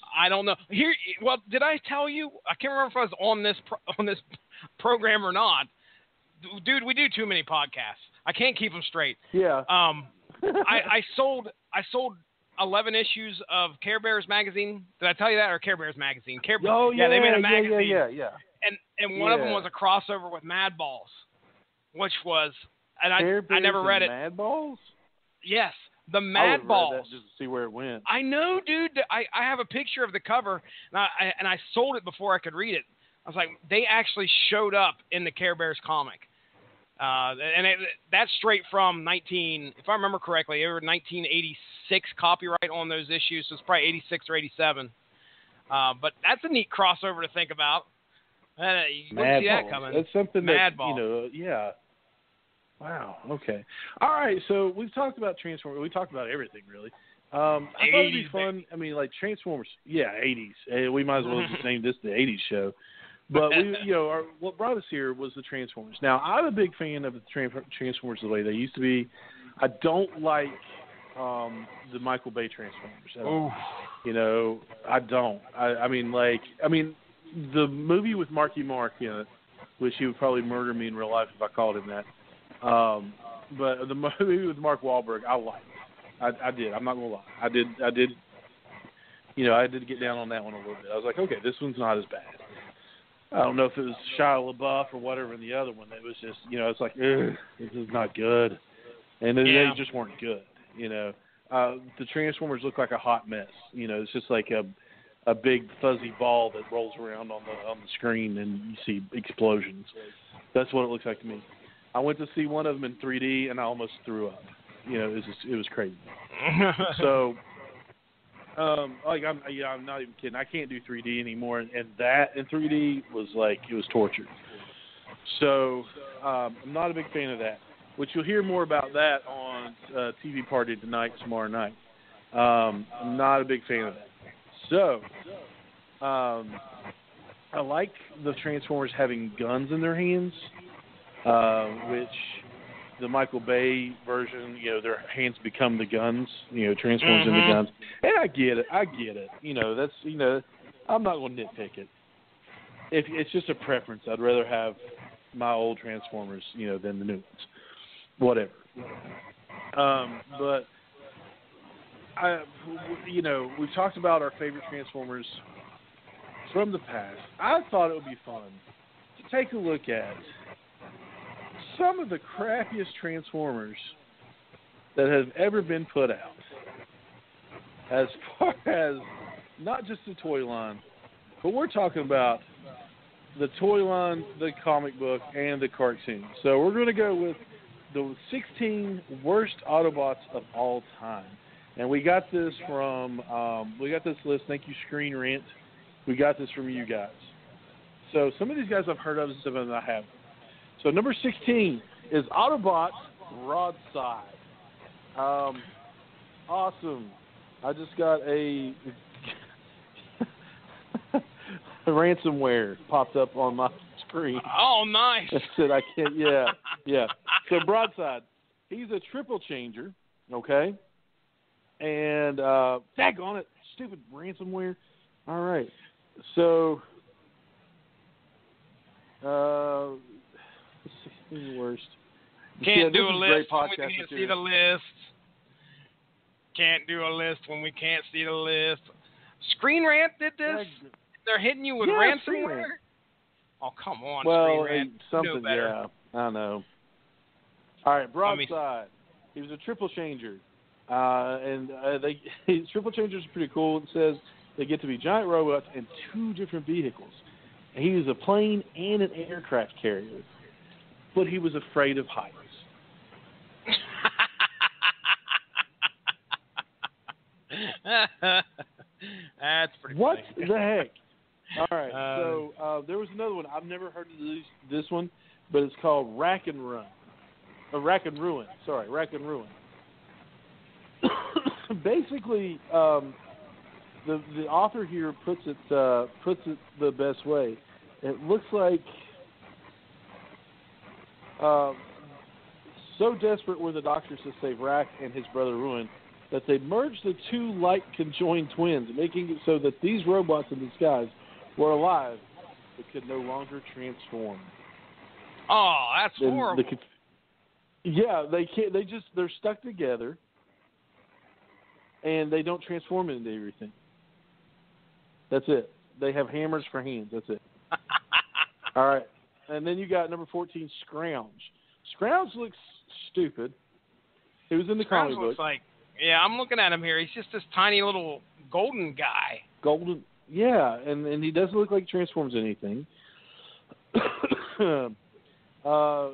Speaker 4: I don't know. Here, well, did I tell you? I can't remember if I was on this pro, on this program or not. Dude, we do too many podcasts. I can't keep them straight.
Speaker 3: Yeah.
Speaker 4: Um, I, I sold I sold eleven issues of Care Bears magazine. Did I tell you that, or Care Bears magazine? Care
Speaker 3: Oh
Speaker 4: yeah,
Speaker 3: yeah,
Speaker 4: they made a
Speaker 3: yeah,
Speaker 4: magazine.
Speaker 3: yeah, yeah, yeah.
Speaker 4: And and one of them
Speaker 3: Yeah.
Speaker 4: was a crossover with Mad Balls, which was and I
Speaker 3: Care
Speaker 4: I never
Speaker 3: Bears
Speaker 4: read
Speaker 3: and
Speaker 4: it.
Speaker 3: Mad Balls.
Speaker 4: Yes, the
Speaker 3: I
Speaker 4: Mad
Speaker 3: would've read
Speaker 4: Balls.
Speaker 3: that just to see where it went.
Speaker 4: I know, dude. I, I have a picture of the cover, and I, I and I sold it before I could read it. I was like, they actually showed up in the Care Bears comic, uh, and it, that's straight from nineteen. If I remember correctly, it was nineteen eighty-six copyright on those issues, so it's probably eighty-six or eighty-seven. Uh, but that's a neat crossover to think about. Uh, you wouldn't
Speaker 3: Mad
Speaker 4: see
Speaker 3: Balls.
Speaker 4: that coming.
Speaker 3: That's something
Speaker 4: Mad
Speaker 3: that
Speaker 4: Balls.
Speaker 3: you know. Yeah. Wow. Okay. All right. So we've talked about Transformers. We talked about everything really. Um, I thought it'd be
Speaker 4: eighties,
Speaker 3: fun. I mean, like Transformers. Yeah, eighties. Uh, we might as well just name this the eighties show. But we, you know, our, what brought us here was the Transformers. Now, I'm a big fan of the Tran- Transformers the way they used to be. I don't like um, the Michael Bay Transformers at all. You know, I don't. I, I mean, like, I mean, the movie with Marky Mark in it, which he would probably murder me in real life if I called him that. Um, but the movie with Mark Wahlberg, I liked. I, I did. I'm not gonna lie. I did. I did. You know, I did get down on that one a little bit. I was like, okay, this one's not as bad. I don't know if it was Shia LaBeouf or whatever in the other one. It was just, you know, it's like, ugh, this is not good. And then
Speaker 4: Yeah.
Speaker 3: they just weren't good. You know, uh, the Transformers look like a hot mess. You know, it's just like a a big fuzzy ball that rolls around on the on the screen and you see explosions. That's what it looks like to me. I went to see one of them in three D and I almost threw up. You know, it was just, it was crazy. So, um, like I'm, yeah, I'm not even kidding. I can't do three D anymore, and, and that in three D was like it was torture. So, um, I'm not a big fan of that. Which you'll hear more about that on uh, T V Party tonight, tomorrow night. Um, I'm not a big fan of that. So, um, I like the Transformers having guns in their hands, uh, which the Michael Bay version, you know, their hands become the guns, you know, transforms
Speaker 4: Mm-hmm.
Speaker 3: into guns. And I get it. I get it. You know, that's, you know, I'm not going to nitpick it. If it's just a preference, I'd rather have my old Transformers, you know, than the new ones. Whatever. Um, but, I, you know, we've talked about our favorite Transformers from the past. I thought it would be fun to take a look at some of the crappiest Transformers that have ever been put out, as far as not just the toy line, but we're talking about the toy line, the comic book, and the cartoon. So we're going to go with the sixteen worst Autobots of all time. And we got this from, um, we got this list, thank you, Screen Rant. We got this from you guys. So some of these guys I've heard of and some of them I haven't. So number sixteen is Autobot Broadside. Um, awesome. I just got a, a ransomware popped up on my screen.
Speaker 4: Oh, nice.
Speaker 3: That said I can't, yeah, yeah. So Broadside, he's a triple changer, okay? And, uh, daggone it, stupid ransomware. All right. So, uh, sixteen worst.
Speaker 4: Can't
Speaker 3: Yeah,
Speaker 4: do
Speaker 3: this
Speaker 4: a
Speaker 3: is
Speaker 4: list
Speaker 3: great
Speaker 4: when we
Speaker 3: podcast
Speaker 4: can't see
Speaker 3: material.
Speaker 4: the list. Can't do a list when we can't see the list. Screen Rant did this? They're hitting you with
Speaker 3: Yeah, Screen
Speaker 4: ransomware?
Speaker 3: Rant.
Speaker 4: Oh, come on,
Speaker 3: Well,
Speaker 4: Screen Rant.
Speaker 3: uh,
Speaker 4: You know
Speaker 3: something,
Speaker 4: better.
Speaker 3: yeah, I know. All right,
Speaker 4: I mean-
Speaker 3: Broadside. He was a triple changer. Uh, and uh, they triple changers are pretty cool. It says they get to be giant robots and two different vehicles. And he was a plane and an aircraft carrier, but he was afraid of heights.
Speaker 4: That's pretty
Speaker 3: What
Speaker 4: funny.
Speaker 3: the heck? All right,
Speaker 4: Uh,
Speaker 3: so uh, there was another one. I've never heard of this, this one, but it's called Rack and Run. Uh, Rack and Ruin. Sorry, Rack and Ruin. Basically, um, the the author here puts it uh, puts it the best way. It looks like uh, so desperate were the doctors to save Rack and his brother Ruin that they merged the two like conjoined twins, making it so that these robots in disguise were alive but could no longer transform.
Speaker 4: Oh, that's
Speaker 3: And
Speaker 4: horrible.
Speaker 3: The, yeah, they can't. They just they're stuck together, and they don't transform into everything. That's it. They have hammers for hands. That's it. All right, and then you got number fourteen, Scrounge. Scrounge looks stupid. He was in the
Speaker 4: Scrounge
Speaker 3: comic
Speaker 4: looks
Speaker 3: book.
Speaker 4: like, yeah, I'm looking at him here. He's just this tiny little golden guy.
Speaker 3: Golden, yeah, and, and he doesn't look like he transforms anything. uh,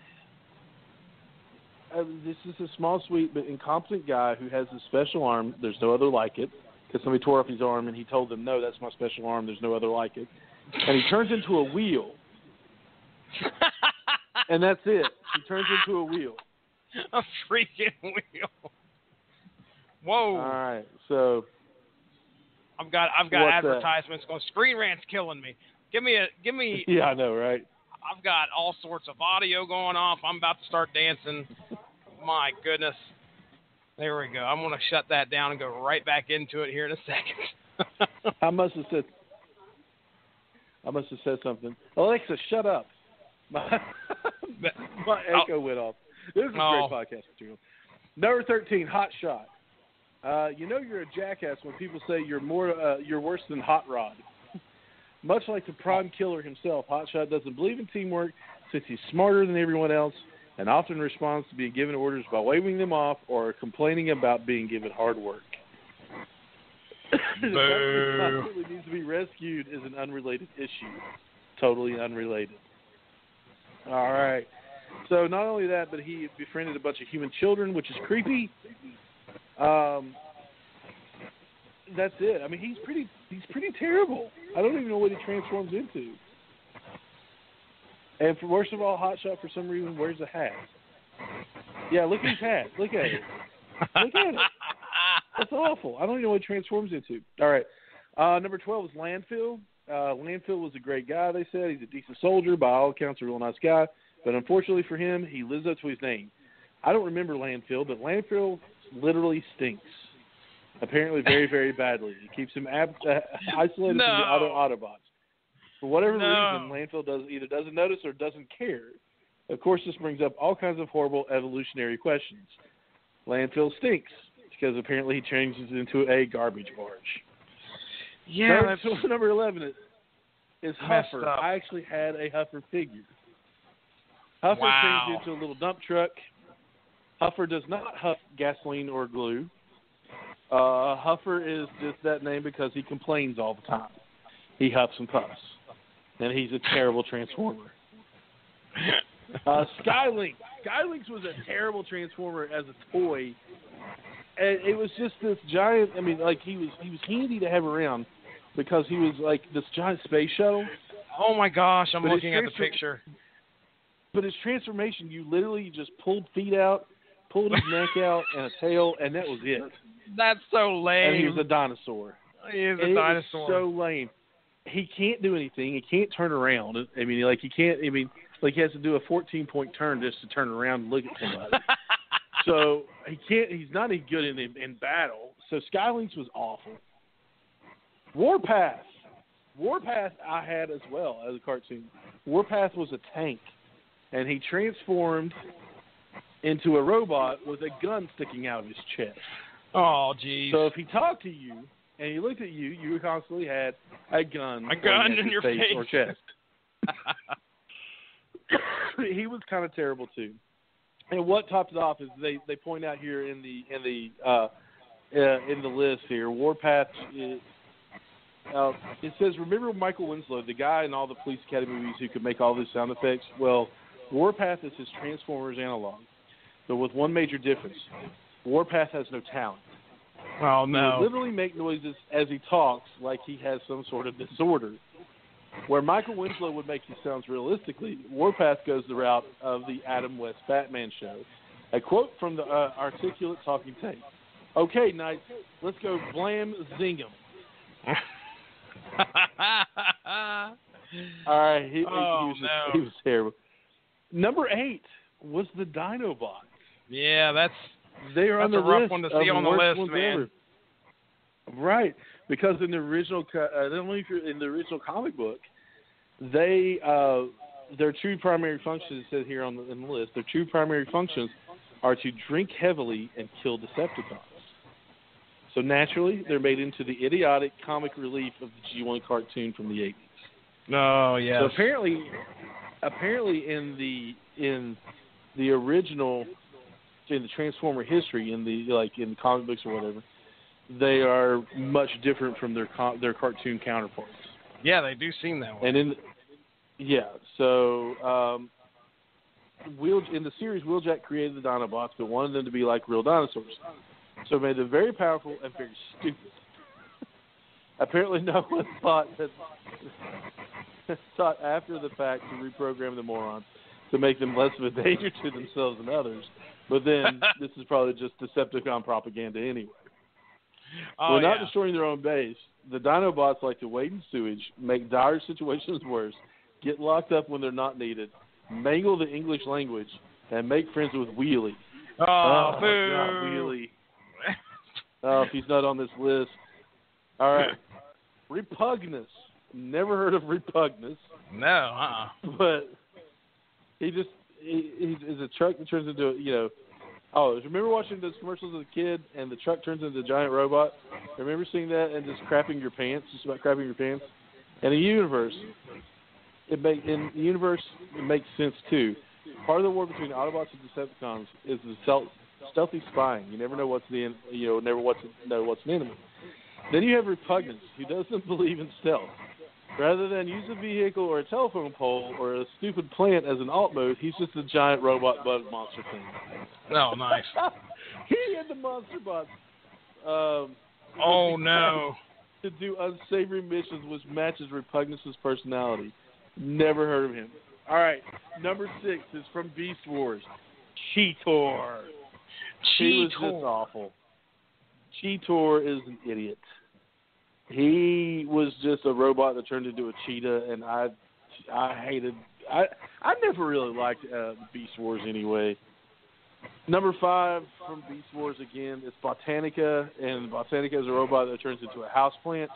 Speaker 3: this is a small, sweet, but incompetent guy who has a special arm. There's no other like it, because somebody tore up his arm, and he told them, no, that's my special arm. There's no other like it. And he turns into a wheel. And that's it. He turns into a wheel.
Speaker 4: A freaking wheel. Whoa.
Speaker 3: All right, so
Speaker 4: I've got I've got
Speaker 3: What's
Speaker 4: advertisements going. Screen Rant's killing me. Give me a give me.
Speaker 3: yeah, I know, right?
Speaker 4: I've got all sorts of audio going off. I'm about to start dancing. My goodness. There we go. I'm going to shut that down and go right back into it here in a second.
Speaker 3: I must have said. I must have said something. Alexa, shut up. My, my echo
Speaker 4: oh.
Speaker 3: went off. This is
Speaker 4: oh.
Speaker 3: great podcast material. Number thirteen, Hot Shot. Uh, you know you're a jackass when people say you're more, uh, you're worse than Hot Rod. Much like the prime killer himself, Hot Shot doesn't believe in teamwork since he's smarter than everyone else and often responds to being given orders by waving them off or complaining about being given hard work. The fact that he needs to be rescued is an unrelated issue. Totally unrelated. All right. So not only that, but he befriended a bunch of human children, which is creepy. Um, that's it. I mean, he's pretty he's pretty terrible. I don't even know what he transforms into. And for, worst of all, Hot Shot for some reason wears a hat. Yeah, look at his hat. Look at it. Look at it. That's awful. I don't even know what he transforms into. All right. Uh, number twelve is Landfill. Uh, Landfill was a great guy, they said. He's a decent soldier. By all accounts, a real nice guy. But unfortunately for him, he lives up to his name. I don't remember Landfill, but Landfill literally stinks. Apparently very, very badly. It keeps him ab- uh, isolated
Speaker 4: no.
Speaker 3: from the other Autobots. For whatever
Speaker 4: no.
Speaker 3: reason, Landfill does, either doesn't notice or doesn't care. Of course, this brings up all kinds of horrible evolutionary questions. Landfill stinks because apparently he changes into a garbage barge.
Speaker 4: Yeah,
Speaker 3: number,
Speaker 4: that's
Speaker 3: number eleven is, is
Speaker 4: messed
Speaker 3: Huffer.
Speaker 4: up.
Speaker 3: I actually had a Huffer figure. Huffer
Speaker 4: Wow.
Speaker 3: turns into a little dump truck. Huffer does not huff gasoline or glue. Uh, Huffer is just that name because he complains all the time. He huffs and puffs. And he's a terrible transformer. Uh, Skylynx. Skylynx was a terrible transformer as a toy. And it was just this giant, I mean, like, he was he was handy to have around because he was like this giant space shuttle.
Speaker 4: Oh my gosh, I'm
Speaker 3: But
Speaker 4: looking at the
Speaker 3: transfer-
Speaker 4: picture.
Speaker 3: But his transformation, you literally just pulled feet out, pulled his neck out, and a tail, and that was it.
Speaker 4: That's so lame.
Speaker 3: And he was a dinosaur.
Speaker 4: He is a
Speaker 3: And it was
Speaker 4: dinosaur.
Speaker 3: so lame. He can't do anything. He can't turn around. I mean, like, he can't, I mean, like, he has to do a fourteen-point turn just to turn around and look at somebody. So he can't, he's not any good in, in battle. So Skylynx was awful. Warpath. Warpath I had as well as a cartoon. Warpath was a tank. And he transformed into a robot with a gun sticking out of his chest.
Speaker 4: Oh, geez.
Speaker 3: So if he talked to you and he looked at you, you constantly had a gun,
Speaker 4: A gun
Speaker 3: pointing at
Speaker 4: in your
Speaker 3: face,
Speaker 4: face.
Speaker 3: or chest. He was kind of terrible too. And what topped it off is they, they point out here in the in the uh, uh, in the list here, Warpath. Is, uh, it says, remember Michael Winslow, the guy in all the Police Academy movies who could make all these sound effects? Well, Warpath is his Transformers analog, but with one major difference. Warpath has no talent.
Speaker 4: Oh,
Speaker 3: He
Speaker 4: no.
Speaker 3: will literally make noises as he talks like he has some sort of disorder. Where Michael Winslow would make these sounds realistically, Warpath goes the route of the Adam West Batman show. A quote from the uh, articulate talking tape. Okay, Knights, let's go blam zing'em. All right, he, he,
Speaker 4: Oh,
Speaker 3: was just,
Speaker 4: no.
Speaker 3: he was terrible. Number eight was the Dinobots.
Speaker 4: Yeah, that's
Speaker 3: They are on
Speaker 4: That's
Speaker 3: the
Speaker 4: a rough
Speaker 3: list
Speaker 4: one to
Speaker 3: of
Speaker 4: see on the
Speaker 3: worst
Speaker 4: list,
Speaker 3: ones
Speaker 4: man.
Speaker 3: ever. Right, because in the original, co- uh, not only if you're in the original comic book, they uh, their true primary functions, it says here on the, in the list, their true primary functions are to drink heavily and kill Decepticons. So naturally, they're made into the idiotic comic relief of the G one cartoon from the eighties.
Speaker 4: No, yes.
Speaker 3: So apparently, apparently in the in the original, in the Transformer history, in the like in comic books or whatever, they are much different from their co- their cartoon counterparts.
Speaker 4: Yeah, they do seem that way.
Speaker 3: And in yeah, so um, Wheel in the series, Wheeljack created the Dinobots, but wanted them to be like real dinosaurs. So made them very powerful and very stupid. Apparently, no one thought that thought after the fact to reprogram the morons to make them less of a danger to themselves and others. But then this is probably just Decepticon propaganda anyway.
Speaker 4: Oh,
Speaker 3: When not
Speaker 4: yeah.
Speaker 3: destroying their own base, the Dinobots like to wade in sewage, make dire situations worse, get locked up when they're not needed, mangle the English language, and make friends with Wheelie.
Speaker 4: Oh,
Speaker 3: oh
Speaker 4: boo.
Speaker 3: God, Wheelie. Oh, if he's not on this list. All right. Repugnus. Never heard of Repugnus,
Speaker 4: No, uh-uh.
Speaker 3: but he just he, he is a truck that turns into a, you know. Oh, remember watching those commercials as a kid, and the truck turns into a giant robot? Remember seeing that and just crapping your pants, just about crapping your pants? And the universe, it make in the universe it makes sense too. Part of the war between Autobots and Decepticons is the stealth, stealthy spying. You never know what's the en- you know never what's know what's an enemy. Then you have Repugnance, who doesn't believe in stealth. Rather than use a vehicle or a telephone pole or a stupid plant as an alt mode, he's just a giant robot bug monster thing.
Speaker 4: Oh, nice.
Speaker 3: He and the Monster Bots. Um,
Speaker 4: Oh, no.
Speaker 3: To do unsavory missions, which matches Repugnance's personality. Never heard of him. All right, number six is from Beast Wars. Cheetor. He was just
Speaker 4: Cheetor.
Speaker 3: awful. Cheetor is an idiot. He was just a robot that turned into a cheetah, and I, I hated. I I never really liked uh, Beast Wars anyway. Number five from Beast Wars again is Botanica, and Botanica is a robot that turns into a houseplant.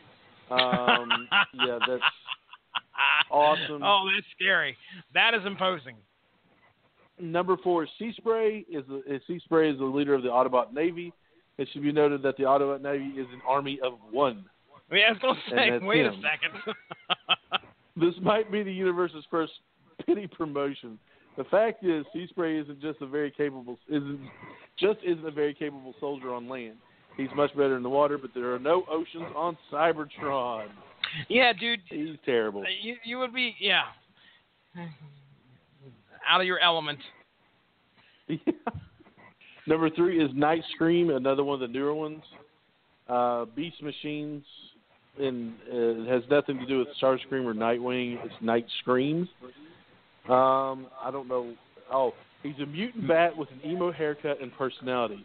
Speaker 3: Um, yeah, that's awesome.
Speaker 4: Oh, that's scary. That is imposing.
Speaker 3: Number four is Sea Spray. Is, is Sea Spray is the leader of the Autobot Navy. It should be noted that the Autobot Navy is an army of one.
Speaker 4: I, mean, I was going to
Speaker 3: And
Speaker 4: say,
Speaker 3: that's
Speaker 4: wait
Speaker 3: him.
Speaker 4: a second.
Speaker 3: This might be the universe's first pity promotion. The fact is, Sea Spray isn't just a very capable isn't just isn't a very capable soldier on land. He's much better in the water, but there are no oceans on Cybertron.
Speaker 4: Yeah, dude.
Speaker 3: He's terrible.
Speaker 4: You you would be yeah out of your element.
Speaker 3: Yeah. Number three is Night Scream, another one of the newer ones. Uh, Beast Machines, and uh, it has nothing to do with Starscream or Nightwing. It's Night Scream. Um, I don't know. Oh, he's a mutant bat with an emo haircut and personality.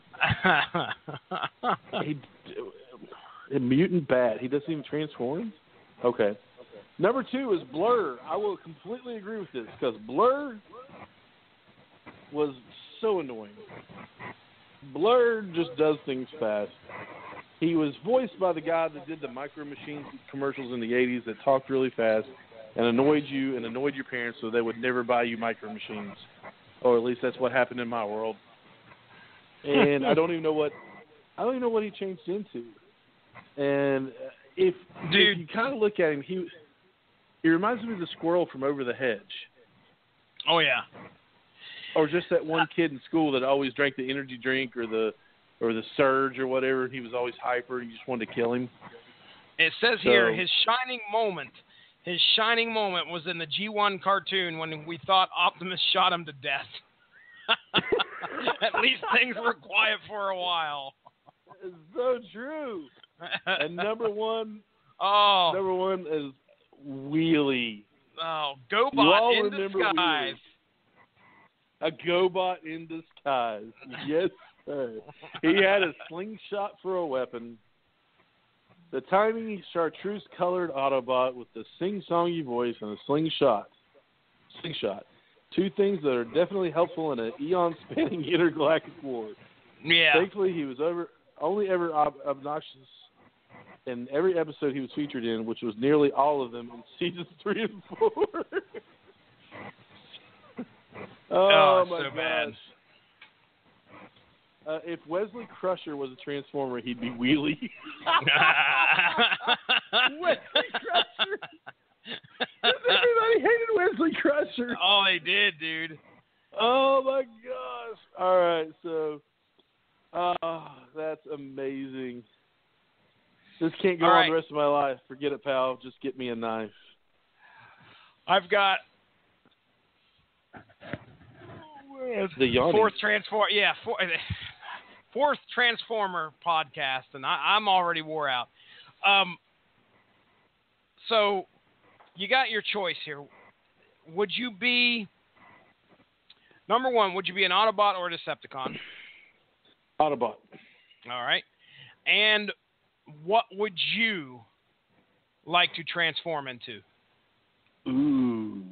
Speaker 3: he, a mutant bat. He doesn't even transform? Okay. Number two is Blur. I will completely agree with this because Blur was so annoying. Blur just does things fast. He was voiced by the guy that did the Micro Machines commercials in the eighties that talked really fast and annoyed you and annoyed your parents so they would never buy you Micro Machines. Or at least that's what happened in my world. And I don't even know what I don't even know what he changed into. And if,
Speaker 4: Dude.
Speaker 3: if you kind of look at him, he he reminds me of the squirrel from Over the Hedge.
Speaker 4: Oh yeah.
Speaker 3: Or just that one kid in school that always drank the energy drink or the or the Surge or whatever, and he was always hyper and you just wanted to kill him.
Speaker 4: It says
Speaker 3: So-
Speaker 4: here his shining moment. His shining moment was in the G one cartoon when we thought Optimus shot him to death. At least things were quiet for a while.
Speaker 3: It's so true. And number one,
Speaker 4: oh,
Speaker 3: number one is Wheelie.
Speaker 4: oh,
Speaker 3: You all
Speaker 4: GoBot in
Speaker 3: remember
Speaker 4: disguise.
Speaker 3: A GoBot in disguise. Yes, sir. He had a slingshot for a weapon. The tiny chartreuse-colored Autobot with the sing-songy voice and a slingshot. Slingshot. Two things that are definitely helpful in an eon-spanning intergalactic war.
Speaker 4: Yeah.
Speaker 3: Thankfully, he was over, only ever ob- obnoxious in every episode he was featured in, which was nearly all of them in seasons three and four. oh,
Speaker 4: Oh,
Speaker 3: my
Speaker 4: so
Speaker 3: gosh.
Speaker 4: bad.
Speaker 3: Uh, if Wesley Crusher was a Transformer, he'd be Wheelie. Wesley Crusher. Everybody hated Wesley Crusher.
Speaker 4: Oh, they did, dude.
Speaker 3: Oh, my gosh. All right, so uh, that's amazing. This can't go
Speaker 4: All
Speaker 3: on
Speaker 4: right.
Speaker 3: the rest of my life. Forget it, pal. Just get me a knife.
Speaker 4: I've got
Speaker 3: The yawning.
Speaker 4: fourth transform. Yeah, four, fourth Transformer podcast, and I, I'm already wore out. Um, so you got your choice here. Would you be number one? Would you be an Autobot or a Decepticon?
Speaker 3: Autobot.
Speaker 4: All right. And what would you like to transform into?
Speaker 3: Ooh.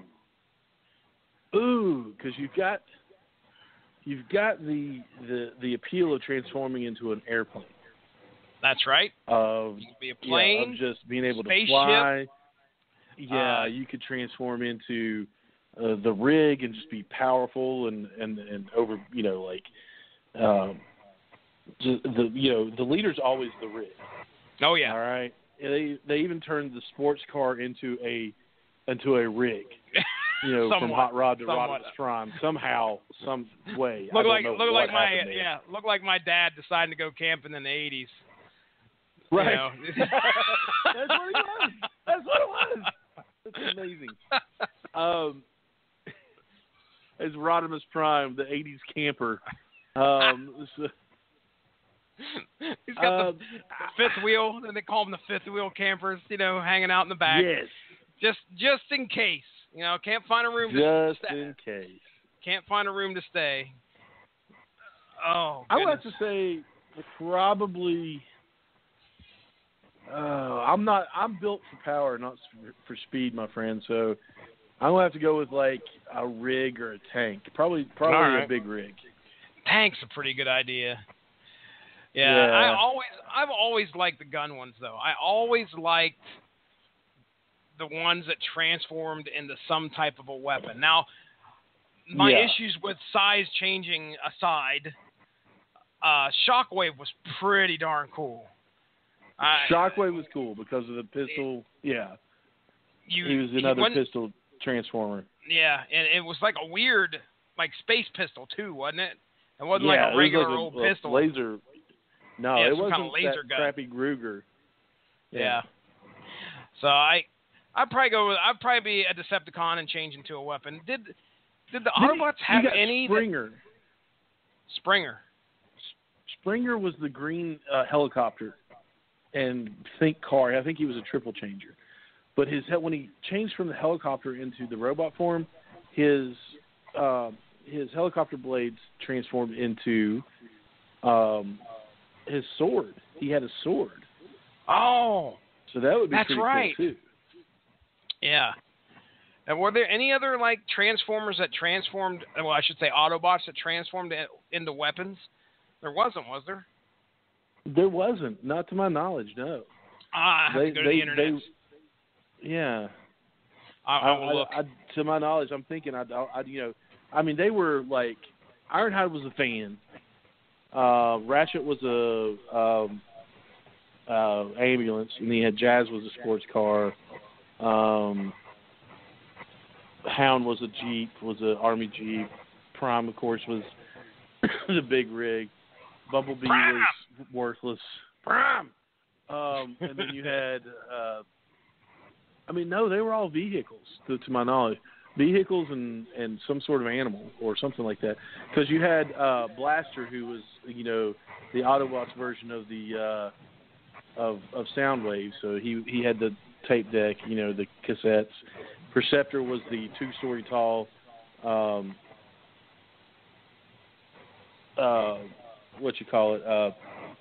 Speaker 3: Ooh, because you've got you've got the, the the appeal of transforming into an airplane.
Speaker 4: That's right.
Speaker 3: Of
Speaker 4: You could be a
Speaker 3: yeah,
Speaker 4: plane.
Speaker 3: of just being able
Speaker 4: spaceship.
Speaker 3: to fly. Yeah,
Speaker 4: Uh,
Speaker 3: you could transform into uh, the rig and just be powerful and, and, and over, you know, like um, just the you know the leader's always the rig.
Speaker 4: Oh yeah.
Speaker 3: All right. And they they even turned the sports car into a into a rig. You know, from
Speaker 4: Somewhat.
Speaker 3: Hot Rod to
Speaker 4: Somewhat.
Speaker 3: Rodimus Prime, somehow, some way. I
Speaker 4: Look
Speaker 3: don't
Speaker 4: like
Speaker 3: know
Speaker 4: look
Speaker 3: what
Speaker 4: like my
Speaker 3: happened there.
Speaker 4: yeah look like my dad deciding to go camping in the eighties.
Speaker 3: Right.
Speaker 4: You know.
Speaker 3: That's what it was. That's what it was. It's amazing. Um, as Rodimus Prime, the eighties camper. Um, so,
Speaker 4: He's got
Speaker 3: um,
Speaker 4: the fifth wheel, and they call them the fifth wheel campers. You know, hanging out in the back.
Speaker 3: yes,
Speaker 4: Just just in case. You know, can't find a room to
Speaker 3: just
Speaker 4: stay.
Speaker 3: in case.
Speaker 4: Can't find a room to stay. Oh,
Speaker 3: I would
Speaker 4: goodness.
Speaker 3: have to say probably. Uh, I'm not. I'm built for power, not s- for speed, my friend. So I'm gonna have to go with like a rig or a tank. Probably, probably
Speaker 4: All
Speaker 3: a
Speaker 4: right.
Speaker 3: big rig.
Speaker 4: Tank's a pretty good idea. Yeah,
Speaker 3: Yeah.
Speaker 4: I always, I've always liked the gun ones though. I always liked the ones that transformed into some type of a weapon. Now, my
Speaker 3: Yeah.
Speaker 4: issues with size changing aside, uh, Shockwave was pretty darn cool. I-
Speaker 3: Shockwave was cool because of the pistol. Yeah,
Speaker 4: you,
Speaker 3: he was another
Speaker 4: wasn't-
Speaker 3: pistol transformer.
Speaker 4: Yeah, and it was like a weird, like space pistol too, wasn't it? It wasn't
Speaker 3: yeah,
Speaker 4: like
Speaker 3: it
Speaker 4: a
Speaker 3: was
Speaker 4: regular
Speaker 3: like a,
Speaker 4: old
Speaker 3: a
Speaker 4: pistol.
Speaker 3: laser. No,
Speaker 4: Yeah,
Speaker 3: it
Speaker 4: some
Speaker 3: wasn't
Speaker 4: kind of laser
Speaker 3: that
Speaker 4: gun.
Speaker 3: crappy Ruger.
Speaker 4: Yeah. So I, I'd probably go with. I'd probably be a Decepticon and change into a weapon. Did Did the
Speaker 3: Then
Speaker 4: Autobots
Speaker 3: you
Speaker 4: have
Speaker 3: got
Speaker 4: any? that-
Speaker 3: Springer.
Speaker 4: Springer.
Speaker 3: Springer was the green uh, helicopter and think car. I think he was a triple changer. But his when he changed from the helicopter into the robot form, his uh, his helicopter blades transformed into um, his sword. He had a sword,
Speaker 4: Oh,
Speaker 3: so that would be
Speaker 4: That's
Speaker 3: pretty
Speaker 4: right.
Speaker 3: cool too.
Speaker 4: yeah. And were there any other like Transformers that transformed? Well, I should say Autobots that transformed in- into weapons. There wasn't, was there?
Speaker 3: There wasn't, not to my knowledge. No.
Speaker 4: Ah, I have to go to the internet.
Speaker 3: They, yeah.
Speaker 4: I, I will look.
Speaker 3: I, to my knowledge, I'm thinking, I, I, you know, I mean, they were like, Ironhide was a fan. Uh, Ratchet was a um, uh, ambulance, and then you had Jazz was a sports car. Um, Hound was a Jeep, was an Army Jeep. Prime, of course, was the big rig. Bumblebee
Speaker 4: Prime!
Speaker 3: was worthless. Prime. Um, and then you had, uh, I mean, no, they were all vehicles, to, to my knowledge. Vehicles and, and some sort of animal or something like that. Because you had uh, Blaster, who was, you know, the Autobots version of the uh, of of Soundwave. So he he had the tape deck, you know, the cassettes. Perceptor was the two-story tall, um, uh, what you call it? Uh,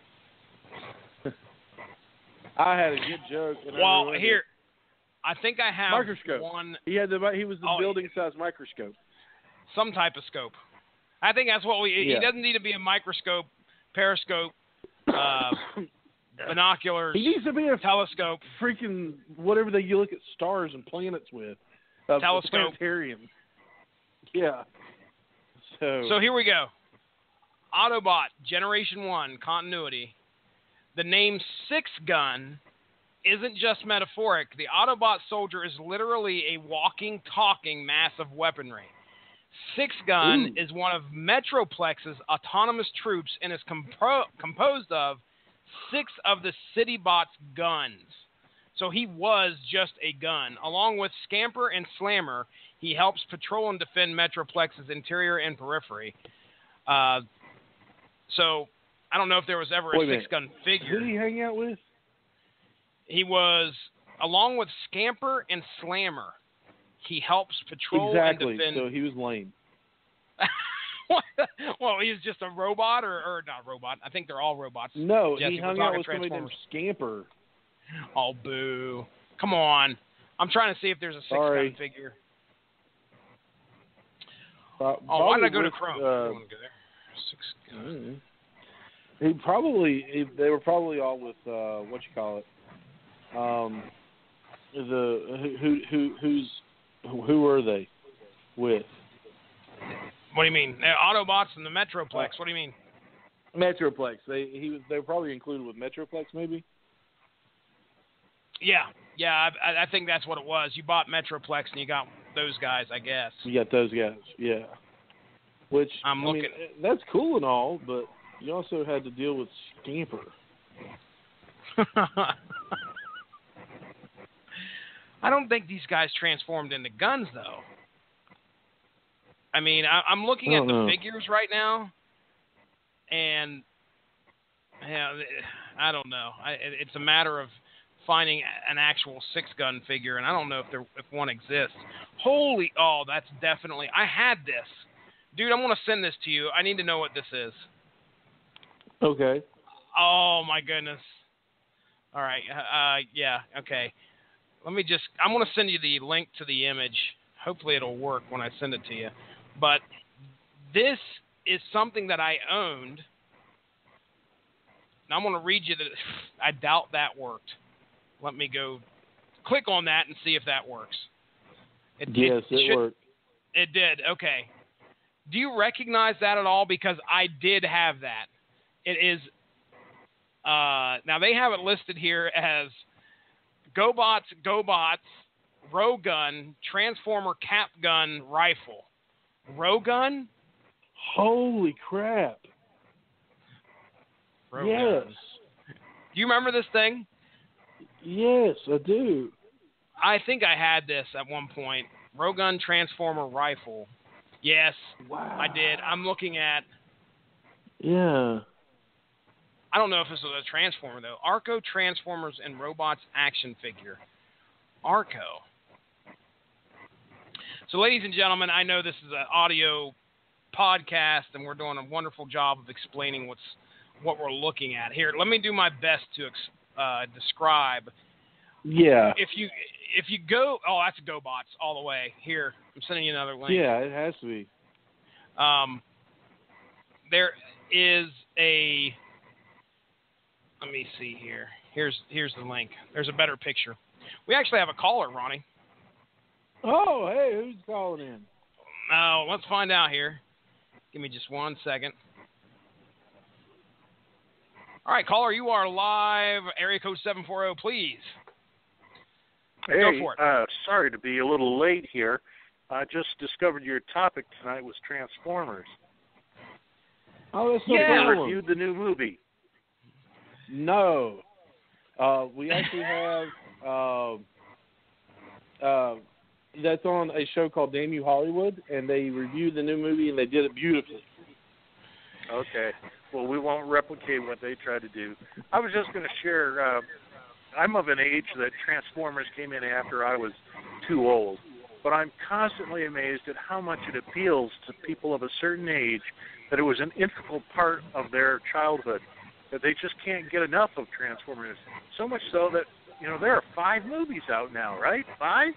Speaker 3: I had a good joke. And I
Speaker 4: Well,
Speaker 3: ruined
Speaker 4: here,
Speaker 3: it.
Speaker 4: I think I have
Speaker 3: Microscope.
Speaker 4: one,
Speaker 3: He had the he was the
Speaker 4: Oh,
Speaker 3: building-size microscope.
Speaker 4: some type of scope. I think that's what we.
Speaker 3: Yeah.
Speaker 4: He doesn't need to be a microscope periscope, uh, binoculars,
Speaker 3: He needs to be a
Speaker 4: telescope.
Speaker 3: freaking whatever they you look at stars and planets with. Uh,
Speaker 4: Telescope.
Speaker 3: Planetarium. Yeah. So.
Speaker 4: So here we go. Autobot Generation one continuity. The name Six Gun isn't just metaphoric. The Autobot soldier is literally a walking, talking mass of weaponry. Six Gun
Speaker 3: Ooh.
Speaker 4: is one of Metroplex's autonomous troops and is compro- composed of six of the CityBot's guns. So he was just a gun. Along with Scamper and Slammer, he helps patrol and defend Metroplex's interior and periphery. Uh, so I don't know if there was ever a
Speaker 3: Wait a
Speaker 4: Six Gun figure.
Speaker 3: Who did he hang out with?
Speaker 4: He was, along with Scamper and Slammer, he helps patrol
Speaker 3: Exactly.
Speaker 4: and defend.
Speaker 3: So he was lame.
Speaker 4: Well, he's just a robot, or, or not robot. I think they're all robots.
Speaker 3: No,
Speaker 4: Jesse,
Speaker 3: he
Speaker 4: we're
Speaker 3: hung out
Speaker 4: talking
Speaker 3: with somebody named
Speaker 4: Transformers.
Speaker 3: Scamper.
Speaker 4: Oh, boo. Come on. I'm trying to see if there's a
Speaker 3: Sorry.
Speaker 4: six-gun figure.
Speaker 3: Pro-
Speaker 4: Oh, why did I
Speaker 3: probably
Speaker 4: go to
Speaker 3: with,
Speaker 4: Chrome? I
Speaker 3: uh,
Speaker 4: don't want to go there. Six-gun.
Speaker 3: mm, He probably he, they were probably all with uh, what you call it. Um, the who who who's who were they with?
Speaker 4: What do you mean? Uh, Autobots and the Metroplex. What do you mean?
Speaker 3: Metroplex. They he was they were probably included with Metroplex maybe.
Speaker 4: Yeah. Yeah, I, I think that's what it was. You bought Metroplex and you got those guys, I guess.
Speaker 3: You got those guys, yeah. Which
Speaker 4: I'm
Speaker 3: I mean,
Speaker 4: looking-
Speaker 3: that's cool and all, but you also had to deal with Scamper.
Speaker 4: I don't think these guys transformed into guns, though. I mean, I, I'm looking
Speaker 3: I
Speaker 4: at
Speaker 3: don't
Speaker 4: the
Speaker 3: know.
Speaker 4: figures right now, and yeah, I don't know. I, it, it's a matter of finding an actual six-gun figure, and I don't know if there if one exists. Holy, oh, that's definitely. I had this, dude. I'm gonna send this to you. I need to know what this is.
Speaker 3: Okay.
Speaker 4: Oh my goodness. All right. Uh, yeah. Okay. Let me just. I'm gonna send you the link to the image. Hopefully, it'll work when I send it to you. But this is something that I owned. Now I'm gonna read you that. I doubt that worked. Let me go click on that and see if that works. It,
Speaker 3: Yes,
Speaker 4: it,
Speaker 3: it
Speaker 4: should,
Speaker 3: worked.
Speaker 4: It did. Okay. Do you recognize that at all? Because I did have that. It is. Uh, now they have it listed here as GoBots, GoBots, Rowgun, Transformer Cap Gun Rifle. Rowgun?
Speaker 3: Holy crap!
Speaker 4: Rowgun.
Speaker 3: Yes,
Speaker 4: Do you remember this thing?
Speaker 3: yes, I do.
Speaker 4: I think I had this at one point. Rowgun Transformer Rifle. Yes,
Speaker 3: Wow.
Speaker 4: I did. I'm looking at.
Speaker 3: Yeah.
Speaker 4: I don't know if this was a Transformer, though. Arco Transformers and Robots action figure. Arco. So, ladies and gentlemen, I know this is an audio podcast, and we're doing a wonderful job of explaining what's what we're looking at here. Let me do my best to ex- uh, describe.
Speaker 3: Yeah.
Speaker 4: If you if you go, oh, that's GoBots all the way. Here, I'm sending you another link.
Speaker 3: Yeah, it has to be.
Speaker 4: Um, there is a. Let me see here. Here's here's the link. There's a better picture. We actually have a caller, Ronnie.
Speaker 3: Oh, hey, who's calling in?
Speaker 4: Oh, let's find out here. Give me just one second. All right, caller, you are live. Area code seven four zero, please.
Speaker 5: Hey,
Speaker 4: Go for it.
Speaker 5: Uh, sorry to be a little late here. I just discovered your topic tonight was Transformers.
Speaker 3: Oh, that's no
Speaker 4: Yeah.
Speaker 5: You
Speaker 3: problem.
Speaker 5: reviewed the new movie.
Speaker 3: No. Uh, we actually have uh, uh, that's on a show called Damn You Hollywood, and they reviewed the new movie, and they did it beautifully.
Speaker 5: Okay. Well, we won't replicate what they tried to do. I was just going to share, uh, I'm of an age that Transformers came in after I was too old, but I'm constantly amazed at how much it appeals to people of a certain age, that it was an integral part of their childhood, that they just can't get enough of Transformers. So much so that, you know, there are five movies out now, right? Five?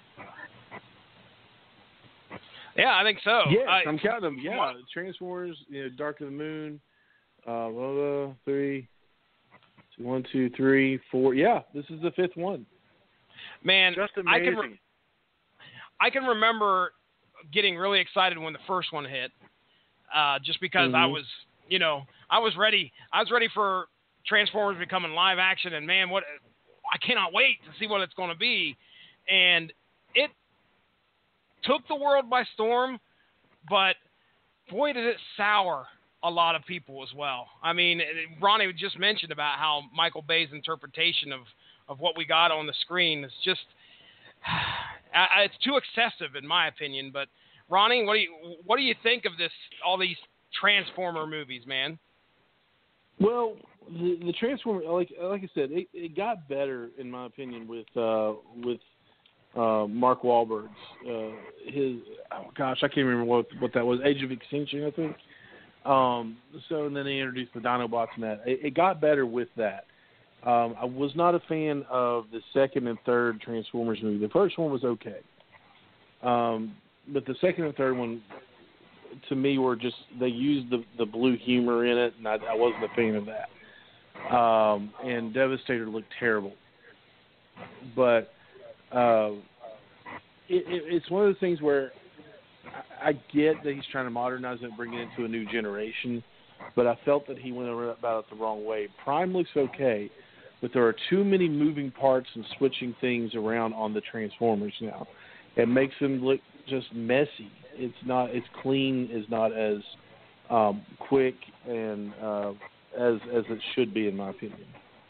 Speaker 4: Yeah, I think so.
Speaker 3: Yes,
Speaker 4: I-
Speaker 3: I'm counting them. Yeah, Transformers, you know, Dark of the Moon, Uh, one, uh, three, one, two, three, four. Yeah, this is the fifth one.
Speaker 4: Man,
Speaker 5: Just
Speaker 4: I
Speaker 5: amazing.
Speaker 4: can re- I can remember getting really excited when the first one hit, uh, just because
Speaker 3: mm-hmm.
Speaker 4: I was, you know, I was ready. I was ready for Transformers becoming live action, and man, what I cannot wait to see what it's going to be. And it took the world by storm, but boy, did it sour a lot of people as well. I mean, Ronnie just mentioned about how Michael Bay's interpretation of, of what we got on the screen is just, it's too excessive in my opinion. But Ronnie, what do you what do you think of this? All these Transformer movies, man.
Speaker 3: Well, the, the Transformer, like like I said, it, it got better in my opinion with uh, with uh, Mark Wahlberg's uh, his oh gosh, I can't remember what what that was, Age of Extinction, I think. Um, so and then they introduced the Dinobots and that. It, it got better with that. Um, I was not a fan of the second and third Transformers movie. The first one was okay, um, but the second and third one, to me, were just they used the the blue humor in it, and I, I wasn't a fan of that. Um, and Devastator looked terrible, but uh, it, it, it's one of those things where I, I get that he's trying to modernize it and bring it into a new generation, but I felt that he went about it the wrong way. Prime looks okay, but there are too many moving parts and switching things around on the Transformers now. It makes them look just messy. It's not as clean, is not as um, quick and uh, as as it should be, in my opinion.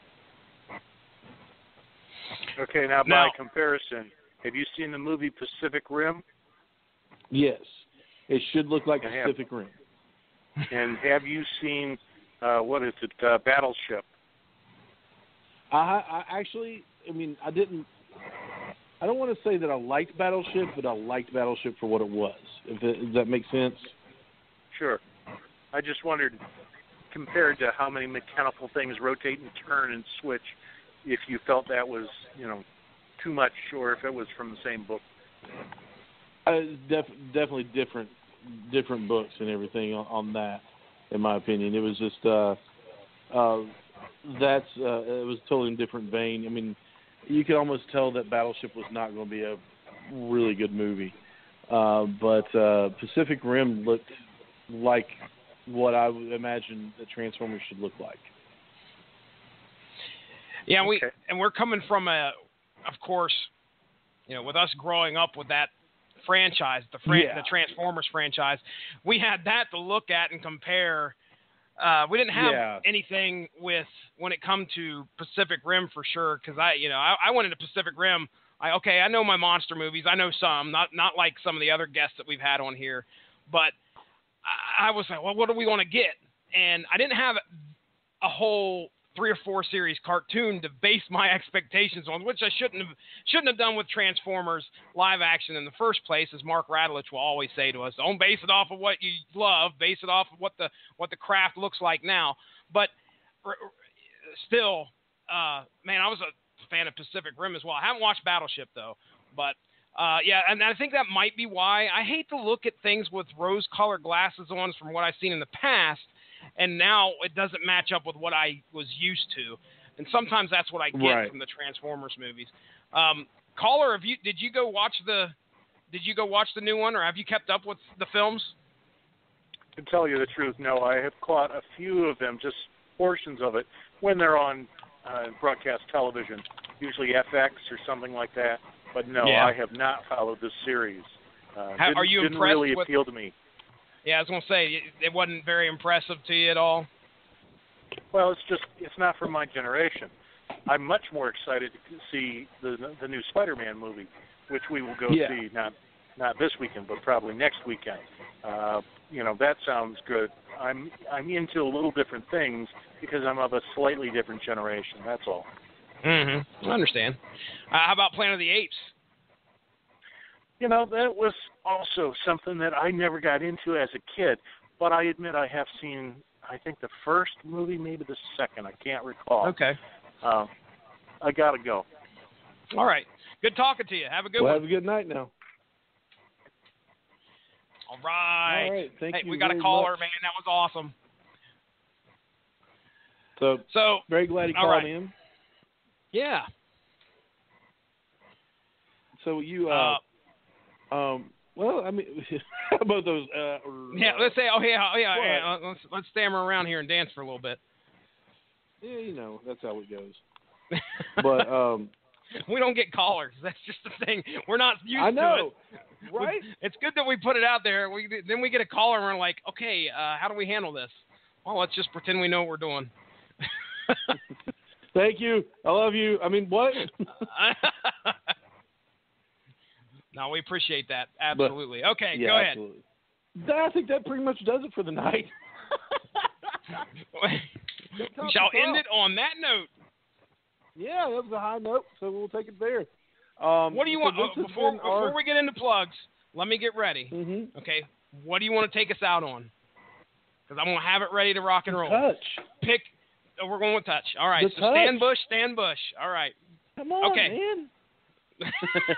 Speaker 5: Okay, now by
Speaker 4: Now-
Speaker 5: comparison, have you seen the movie Pacific Rim?
Speaker 3: Yes, it should look like
Speaker 5: I have.
Speaker 3: Pacific Rim.
Speaker 5: And have you seen, uh, what is it, uh, Battleship?
Speaker 3: I, I actually, I mean, I didn't. I don't want to say that I liked Battleship, but I liked Battleship for what it was. If that, does that make sense?
Speaker 5: Sure. I just wondered, compared to how many mechanical things rotate and turn and switch, if you felt that was, you know, too much, or if it was from the same book.
Speaker 3: Uh, def, definitely different, different books and everything on, on that. In my opinion, it was just uh, uh, that's uh, it was totally in a different vein. I mean, you could almost tell that Battleship was not going to be a really good movie, uh, but uh, Pacific Rim looked like what I would imagine the Transformers should look like.
Speaker 4: Yeah, we
Speaker 5: Okay.
Speaker 4: and we're coming from a, of course, you know, with us growing up with that franchise, the fran-
Speaker 3: Yeah.
Speaker 4: the Transformers franchise, we had that to look at and compare. Uh, we didn't have
Speaker 3: Yeah.
Speaker 4: anything with when it come to Pacific Rim for sure, because I, you know, I, I went into Pacific Rim. I okay, I know my monster movies. I know some, not not like some of the other guests that we've had on here, but I, I was like, well, what do we want to get? And I didn't have a whole three or four series cartoon to base my expectations on, which I shouldn't have shouldn't have done with Transformers live action in the first place, as Mark Radulich will always say to us. Don't base it off of what you love, base it off of what the what the craft looks like now. But r- r- still, uh, man, I was a fan of Pacific Rim as well. I haven't watched Battleship though, but uh, yeah, and I think that might be why I hate to look at things with rose-colored glasses on from what I've seen in the past. And now it doesn't match up with what I was used to, and sometimes that's what I get
Speaker 3: Right.
Speaker 4: from the Transformers movies. Um, Caller, have you did you go watch the did you go watch the new one, or have you kept up with the films?
Speaker 5: To tell you the truth, no, I have caught a few of them, just portions of it, when they're on uh, broadcast television, usually F X or something like that. But no,
Speaker 4: Yeah.
Speaker 5: I have not followed this series. Uh,
Speaker 4: How-
Speaker 5: didn't,
Speaker 4: are you
Speaker 5: didn't
Speaker 4: impressed
Speaker 5: really
Speaker 4: with-
Speaker 5: appeal to me.
Speaker 4: Yeah, I was gonna say it, it wasn't very impressive to you at all.
Speaker 5: Well, it's just it's not for my generation. I'm much more excited to see the the new Spider-Man movie, which we will go
Speaker 3: Yeah.
Speaker 5: see not not this weekend, but probably next weekend. Uh, you know, that sounds good. I'm I'm into a little different things because I'm of a slightly different generation. That's all.
Speaker 4: Mm-hmm. I understand. Uh, how about Planet of the Apes?
Speaker 5: You know, that was also something that I never got into as a kid, but I admit I have seen, I think, the first movie, maybe the second. I can't recall.
Speaker 4: Okay.
Speaker 5: Uh, I got to go.
Speaker 4: All right. Good talking to you. Have a good
Speaker 3: Well,
Speaker 4: one.
Speaker 3: have a good night now.
Speaker 4: All right.
Speaker 3: All right. Thank
Speaker 4: Hey,
Speaker 3: you
Speaker 4: we got a
Speaker 3: very
Speaker 4: caller,
Speaker 3: much.
Speaker 4: man. That was awesome.
Speaker 3: So,
Speaker 4: So
Speaker 3: very glad he
Speaker 4: all
Speaker 3: called
Speaker 4: right.
Speaker 3: in.
Speaker 4: yeah.
Speaker 3: So you, uh,
Speaker 4: Uh,
Speaker 3: um, well, I mean, how about those? Uh,
Speaker 4: yeah. Let's say. Oh yeah. Oh yeah.
Speaker 3: What?
Speaker 4: yeah. Let's let's stammer around here and dance for a little bit.
Speaker 3: Yeah, you know, that's how it goes. But um,
Speaker 4: we don't get callers. That's just the thing. We're not used
Speaker 3: I know,
Speaker 4: to it.
Speaker 3: right?
Speaker 4: It's good that we put it out there. We then we get a caller and we're like, okay, uh, how do we handle this? Well, let's just pretend we know what we're doing.
Speaker 3: Thank you. I love you. I mean, what?
Speaker 4: No, we appreciate that. Absolutely.
Speaker 3: But,
Speaker 4: okay,
Speaker 3: yeah,
Speaker 4: go ahead.
Speaker 3: Absolutely. I think that pretty much does it for the night.
Speaker 4: We shall end it on that note.
Speaker 3: Yeah, that was a high note, so we'll take it there. Um,
Speaker 4: What do you
Speaker 3: so
Speaker 4: want
Speaker 3: this
Speaker 4: uh,
Speaker 3: has
Speaker 4: before
Speaker 3: been
Speaker 4: before
Speaker 3: our-
Speaker 4: we get into plugs? Let me get ready.
Speaker 3: Mhm.
Speaker 4: Okay, what do you want to take us out on? Because I'm gonna have it ready to rock and roll.
Speaker 3: Touch.
Speaker 4: Pick. Oh, we're going with touch. All right.
Speaker 3: The
Speaker 4: so
Speaker 3: touch.
Speaker 4: Stan Bush, Stan Bush. All right.
Speaker 3: Come on,
Speaker 4: Okay.
Speaker 3: man.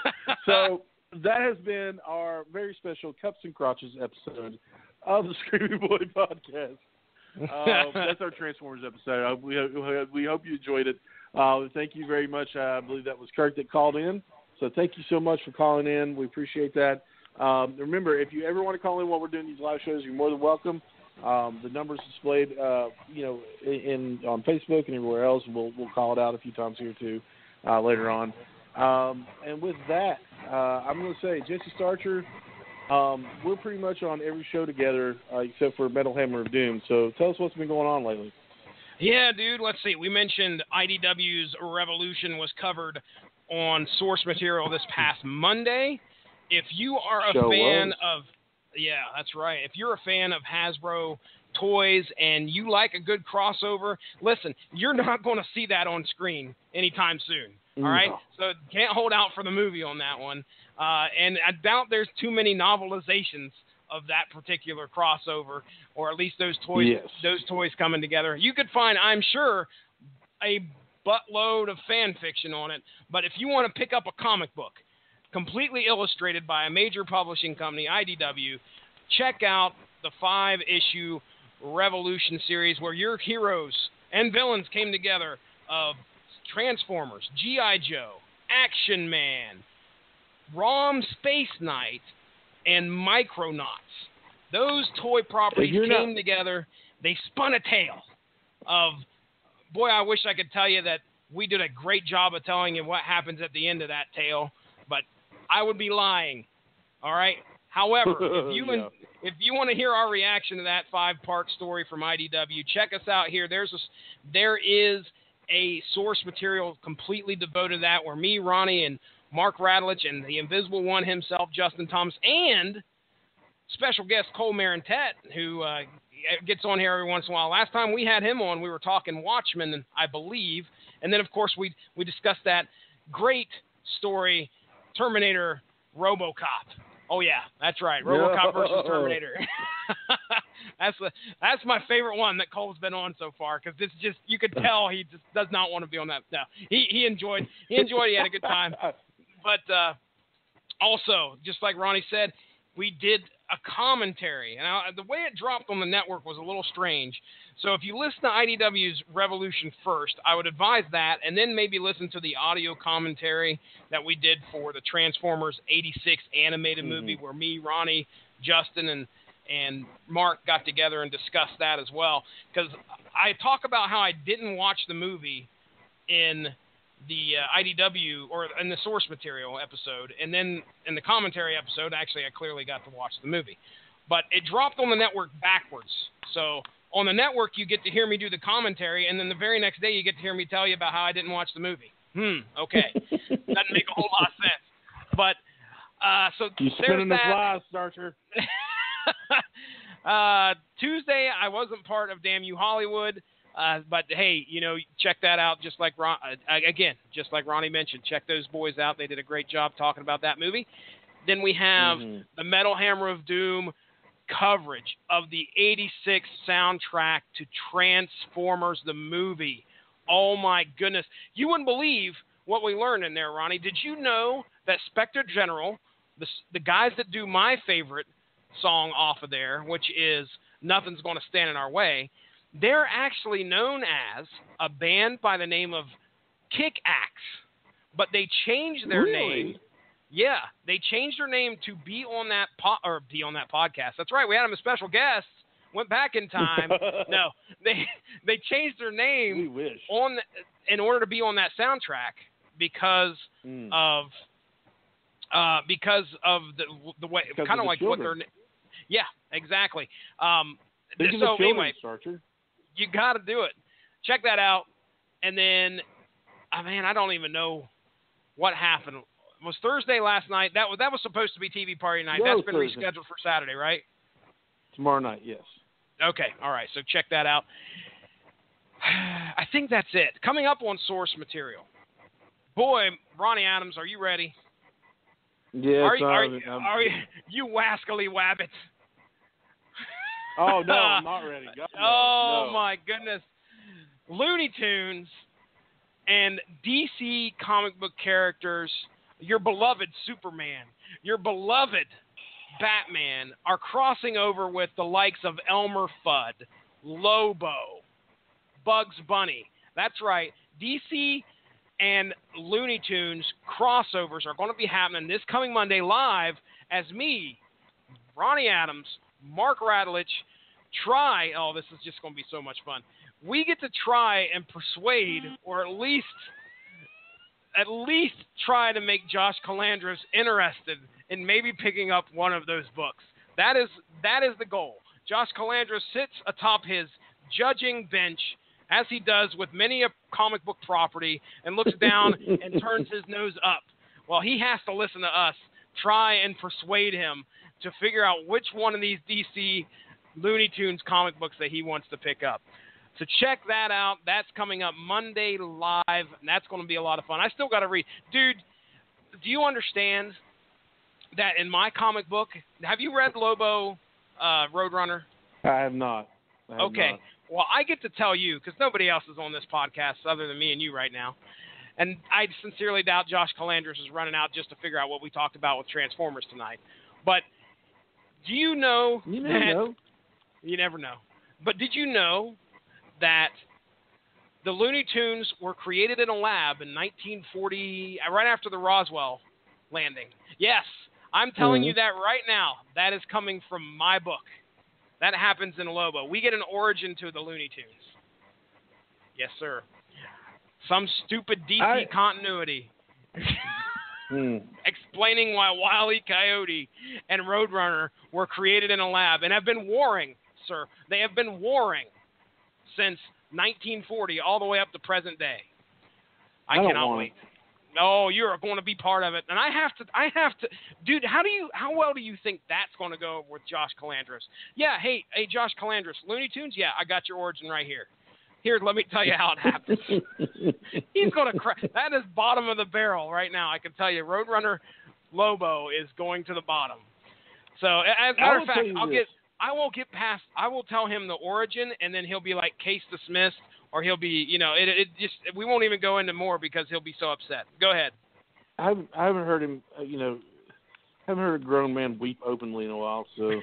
Speaker 3: So that has been our very special Cups and Crotches episode of the Screaming Boy podcast. Uh, that's our Transformers episode. Uh, we we hope you enjoyed it. Uh, thank you very much. Uh, I believe that was Kirk that called in. So thank you so much for calling in. We appreciate that. Um, remember, if you ever want to call in while we're doing these live shows, you're more than welcome. Um, the number's displayed, uh, you know, in, in on Facebook and everywhere else. We'll we'll call it out a few times here too uh, later on. Um, and with that, uh, I'm going to say, Jesse Starcher, um, we're pretty much on every show together uh, except for Metal Hammer of Doom. So tell us what's been going on lately.
Speaker 4: Yeah, dude. Let's see. We mentioned I D W's Revolution was covered on source material this past Monday. If you are a
Speaker 3: Show
Speaker 4: fan
Speaker 3: was.
Speaker 4: of, yeah, that's right. If you're a fan of Hasbro toys and you like a good crossover, listen, you're not going to see that on screen anytime soon. All right,
Speaker 3: No.
Speaker 4: so can't hold out for the movie on that one. Uh, and I doubt there's too many novelizations of that particular crossover, or at least those toys,
Speaker 3: Yes.
Speaker 4: those toys coming together. You could find, I'm sure, a buttload of fan fiction on it. But if you want to pick up a comic book, completely illustrated by a major publishing company, I D W, check out the five-issue Revolution series where your heroes and villains came together of Transformers, G I. Joe, Action Man, ROM Space Knight, and Micronauts. Those toy properties
Speaker 3: If you're
Speaker 4: came
Speaker 3: not-
Speaker 4: together. They spun a tale of, boy, I wish I could tell you that we did a great job of telling you what happens at the end of that tale, but I would be lying. All right? However, if you
Speaker 3: Yeah.
Speaker 4: if you want to hear our reaction to that five-part story from I D W, check us out here. There's a, there is a source material completely devoted to that where me, Ronnie, and Mark Radulich and the Invisible One himself, Justin Thomas, and special guest Cole Marentet, who uh, gets on here every once in a while. Last time we had him on, we were talking Watchmen, I believe. And then, of course, we we discussed that great story, Terminator RoboCop. Oh, yeah, that's right. RoboCop versus Terminator. that's the, that's my favorite one that Cole's been on so far, because it's just, you could tell he just does not want to be on that. No, he, he enjoyed, he enjoyed, he had a good time. But uh, also, just like Ronnie said, we did a commentary. And I, the way it dropped on the network was a little strange. So if you listen to I D W's Revolution first, I would advise that, and then maybe listen to the audio commentary that we did for the Transformers eighty-six animated
Speaker 3: Mm-hmm.
Speaker 4: movie, where me, Ronnie, Justin, and and Mark got together and discussed that as well. Because I talk about how I didn't watch the movie in the uh, I D W or in the source material episode, and then in the commentary episode, actually, I clearly got to watch the movie. But it dropped on the network backwards. So on the network, you get to hear me do the commentary, and then the very next day, you get to hear me tell you about how I didn't watch the movie. Hmm, okay. Doesn't make a whole lot of sense. But, uh, so
Speaker 3: You
Speaker 4: there's
Speaker 3: spinning the
Speaker 4: that.
Speaker 3: flies, Starcher.
Speaker 4: uh, Tuesday, I wasn't part of Damn You Hollywood. Uh, but hey, you know, check that out. Just like Ron, uh, again, just like Ronnie mentioned, check those boys out. They did a great job talking about that movie. Then we have
Speaker 3: Mhm.
Speaker 4: the Metal Hammer of Doom coverage of the eighty-six soundtrack to Transformers the movie. Oh my goodness, you wouldn't believe what we learned in there, Ronnie. Did you know that Spectre General, the the guys that do my favorite song off of there, which is Nothing's Gonna Stand in Our Way, they're actually known as a band by the name of Kick Axe, but they changed their
Speaker 3: Really?
Speaker 4: name. Yeah, they changed their name to be on that po- or be on that podcast. That's right. We had them as special guests. Went back in time. no, they they changed their name
Speaker 3: We wish.
Speaker 4: on the, in order to be on that soundtrack because
Speaker 3: Mm.
Speaker 4: of uh, because of the the way
Speaker 3: Because
Speaker 4: kind
Speaker 3: of
Speaker 4: of
Speaker 3: the
Speaker 4: like what
Speaker 3: children.
Speaker 4: they're yeah exactly. Um,
Speaker 3: Speaking
Speaker 4: so
Speaker 3: of children,
Speaker 4: anyway,
Speaker 3: Starcher.
Speaker 4: you got to do it. Check that out, and then I mean I don't even know what happened. It was Thursday last night. That was that was supposed to be T V party night.
Speaker 3: Yo,
Speaker 4: That's been
Speaker 3: Thursday.
Speaker 4: rescheduled for Saturday, right?
Speaker 3: Tomorrow night, yes.
Speaker 4: Okay, all right. So check that out. I think that's it. Coming up on source material. Boy, Ronnie Adams, are you ready?
Speaker 3: Yes,
Speaker 4: are you, are,
Speaker 3: I'm-
Speaker 4: you-
Speaker 3: I'm-
Speaker 4: are you, you wascally wabbit?
Speaker 3: Oh, no, I'm not ready. God, no,
Speaker 4: oh,
Speaker 3: no.
Speaker 4: my goodness. Looney Tunes and D C comic book characters, your beloved Superman, your beloved Batman, are crossing over with the likes of Elmer Fudd, Lobo, Bugs Bunny. That's right. D C and Looney Tunes crossovers are going to be happening this coming Monday live as me, Ronnie Adams, Mark Radulich, try, oh, this is just going to be so much fun. We get to try and persuade, or at least, at least try to make Josh Calandros interested in maybe picking up one of those books. That is, that is the goal. Josh Calandros sits atop his judging bench, as he does with many a comic book property, and looks down and turns his nose up. Well, he has to listen to us try and persuade him to figure out which one of these D C Looney Tunes comic books that he wants to pick up. So check that out. That's coming up Monday live, and that's going to be a lot of fun. I still got to read. Dude, do you understand that in my comic book, have you read Lobo uh, Roadrunner?
Speaker 3: I have not. I have
Speaker 4: Okay.
Speaker 3: not.
Speaker 4: Well, I get to tell you, because nobody else is on this podcast other than me and you right now. And I sincerely doubt Josh Calandros is running out just to figure out what we talked about with Transformers tonight. But do you know
Speaker 3: You
Speaker 4: that
Speaker 3: never know.
Speaker 4: you never know. But did you know that the Looney Tunes were created in a lab in nineteen forty, right after the Roswell landing? Yes, I'm telling
Speaker 3: Mhm.
Speaker 4: you that right now. That is coming from my book. That happens in Lobo. We get an origin to the Looney Tunes. Yes, sir. Some stupid D C
Speaker 3: I-
Speaker 4: continuity.
Speaker 3: Hmm.
Speaker 4: Explaining why Wile E. Coyote and Roadrunner were created in a lab and have been warring, sir. They have been warring since nineteen forty all the way up to present day. I,
Speaker 3: I don't
Speaker 4: cannot
Speaker 3: want
Speaker 4: wait. No, you're going to be part of it, and I have to. I have to, dude. How do you? How well do you think that's going to go with Josh Calandros? Yeah. Hey, hey, Josh Calandros, Looney Tunes. Yeah, I got your origin right here. Here, let me tell you how it happens. He's going to crack. That is bottom of the barrel right now. I can tell you, Roadrunner Lobo is going to the bottom. So, as a
Speaker 3: I
Speaker 4: matter
Speaker 3: will
Speaker 4: of fact,
Speaker 3: tell you
Speaker 4: I'll
Speaker 3: this.
Speaker 4: get. I won't get past. I will tell him the origin, and then he'll be like case dismissed, or he'll be, you know, it. It just we won't even go into more because he'll be so upset. Go ahead.
Speaker 3: I haven't, I haven't heard him, uh, you know, haven't heard a grown man weep openly in a while, so.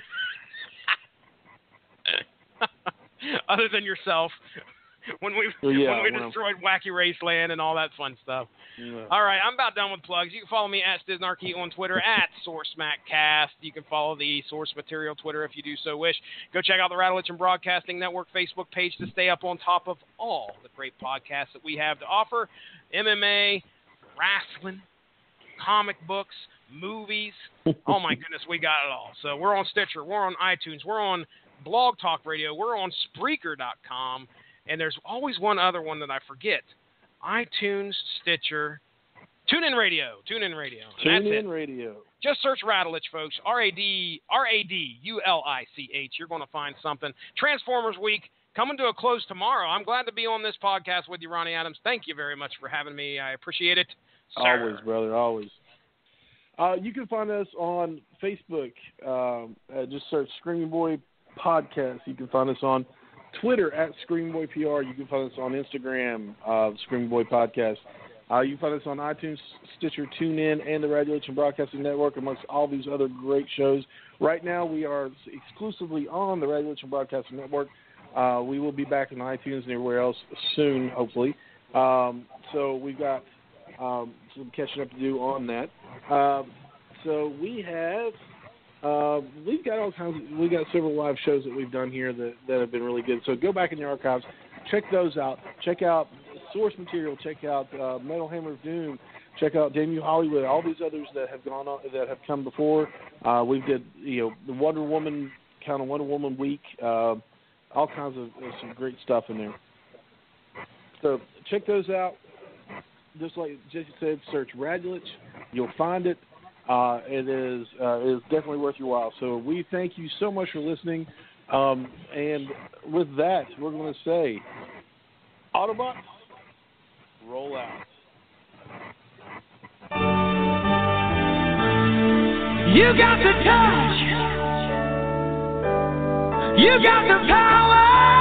Speaker 4: Other than yourself, when we
Speaker 3: Well, yeah,
Speaker 4: when we
Speaker 3: when I'm-
Speaker 4: destroyed Wacky Raceland and all that fun stuff.
Speaker 3: Yeah.
Speaker 4: All right, I'm about done with plugs. You can follow me at Stiznarkey on Twitter, at SourceMacCast. You can follow the Source Material Twitter if you do so wish. Go check out the Radulich and Broadcasting Network Facebook page to stay up on top of all the great podcasts that we have to offer. M M A, wrestling, comic books, movies. Oh, my goodness, we got it all. So we're on Stitcher. We're on iTunes. We're on Blog Talk Radio. We're on Spreaker dot com. And there's always one other one that I forget. iTunes, Stitcher, TuneIn Radio, TuneIn Radio. And
Speaker 3: Tune
Speaker 4: that's
Speaker 3: in
Speaker 4: it.
Speaker 3: radio.
Speaker 4: Just search Radulich, folks. R A D R A D U L I C H. You're going to find something. Transformers Week coming to a close tomorrow. I'm glad to be on this podcast with you, Ronnie Adams. Thank you very much for having me. I appreciate it. Sir.
Speaker 3: Always, brother, always. Uh, you can find us on Facebook. Um, uh, just search Screaming Boy Podcast. You can find us on Twitter at Screaming Boy P R. You can find us on Instagram, uh, Screaming Boy Podcast. Uh, you can find us on iTunes, Stitcher, TuneIn, and the Radulich and Broadcasting Network, amongst all these other great shows. Right now, we are exclusively on the Radulich and Broadcasting Network. Uh, we will be back in iTunes and everywhere else soon, hopefully. Um, so we've got um, some catching up to do on that. Um, so we have uh, we've got all kinds. Of, we got several live shows that we've done here that, that have been really good. So go back in the archives, check those out. Check out source material. Check out uh, Metal Hammer of Doom. Check out Daniel Hollywood. All these others that have gone on, that have come before. Uh, we did you know the Wonder Woman kind of Wonder Woman week. Uh, all kinds of uh, some great stuff in there. So check those out. Just like Jesse said, search Radulich. You'll find it. Uh, it is uh, it is definitely worth your while. So we thank you so much for listening. Um, and with that, we're going to say, Autobots, roll out.
Speaker 2: You got the touch. You got the power.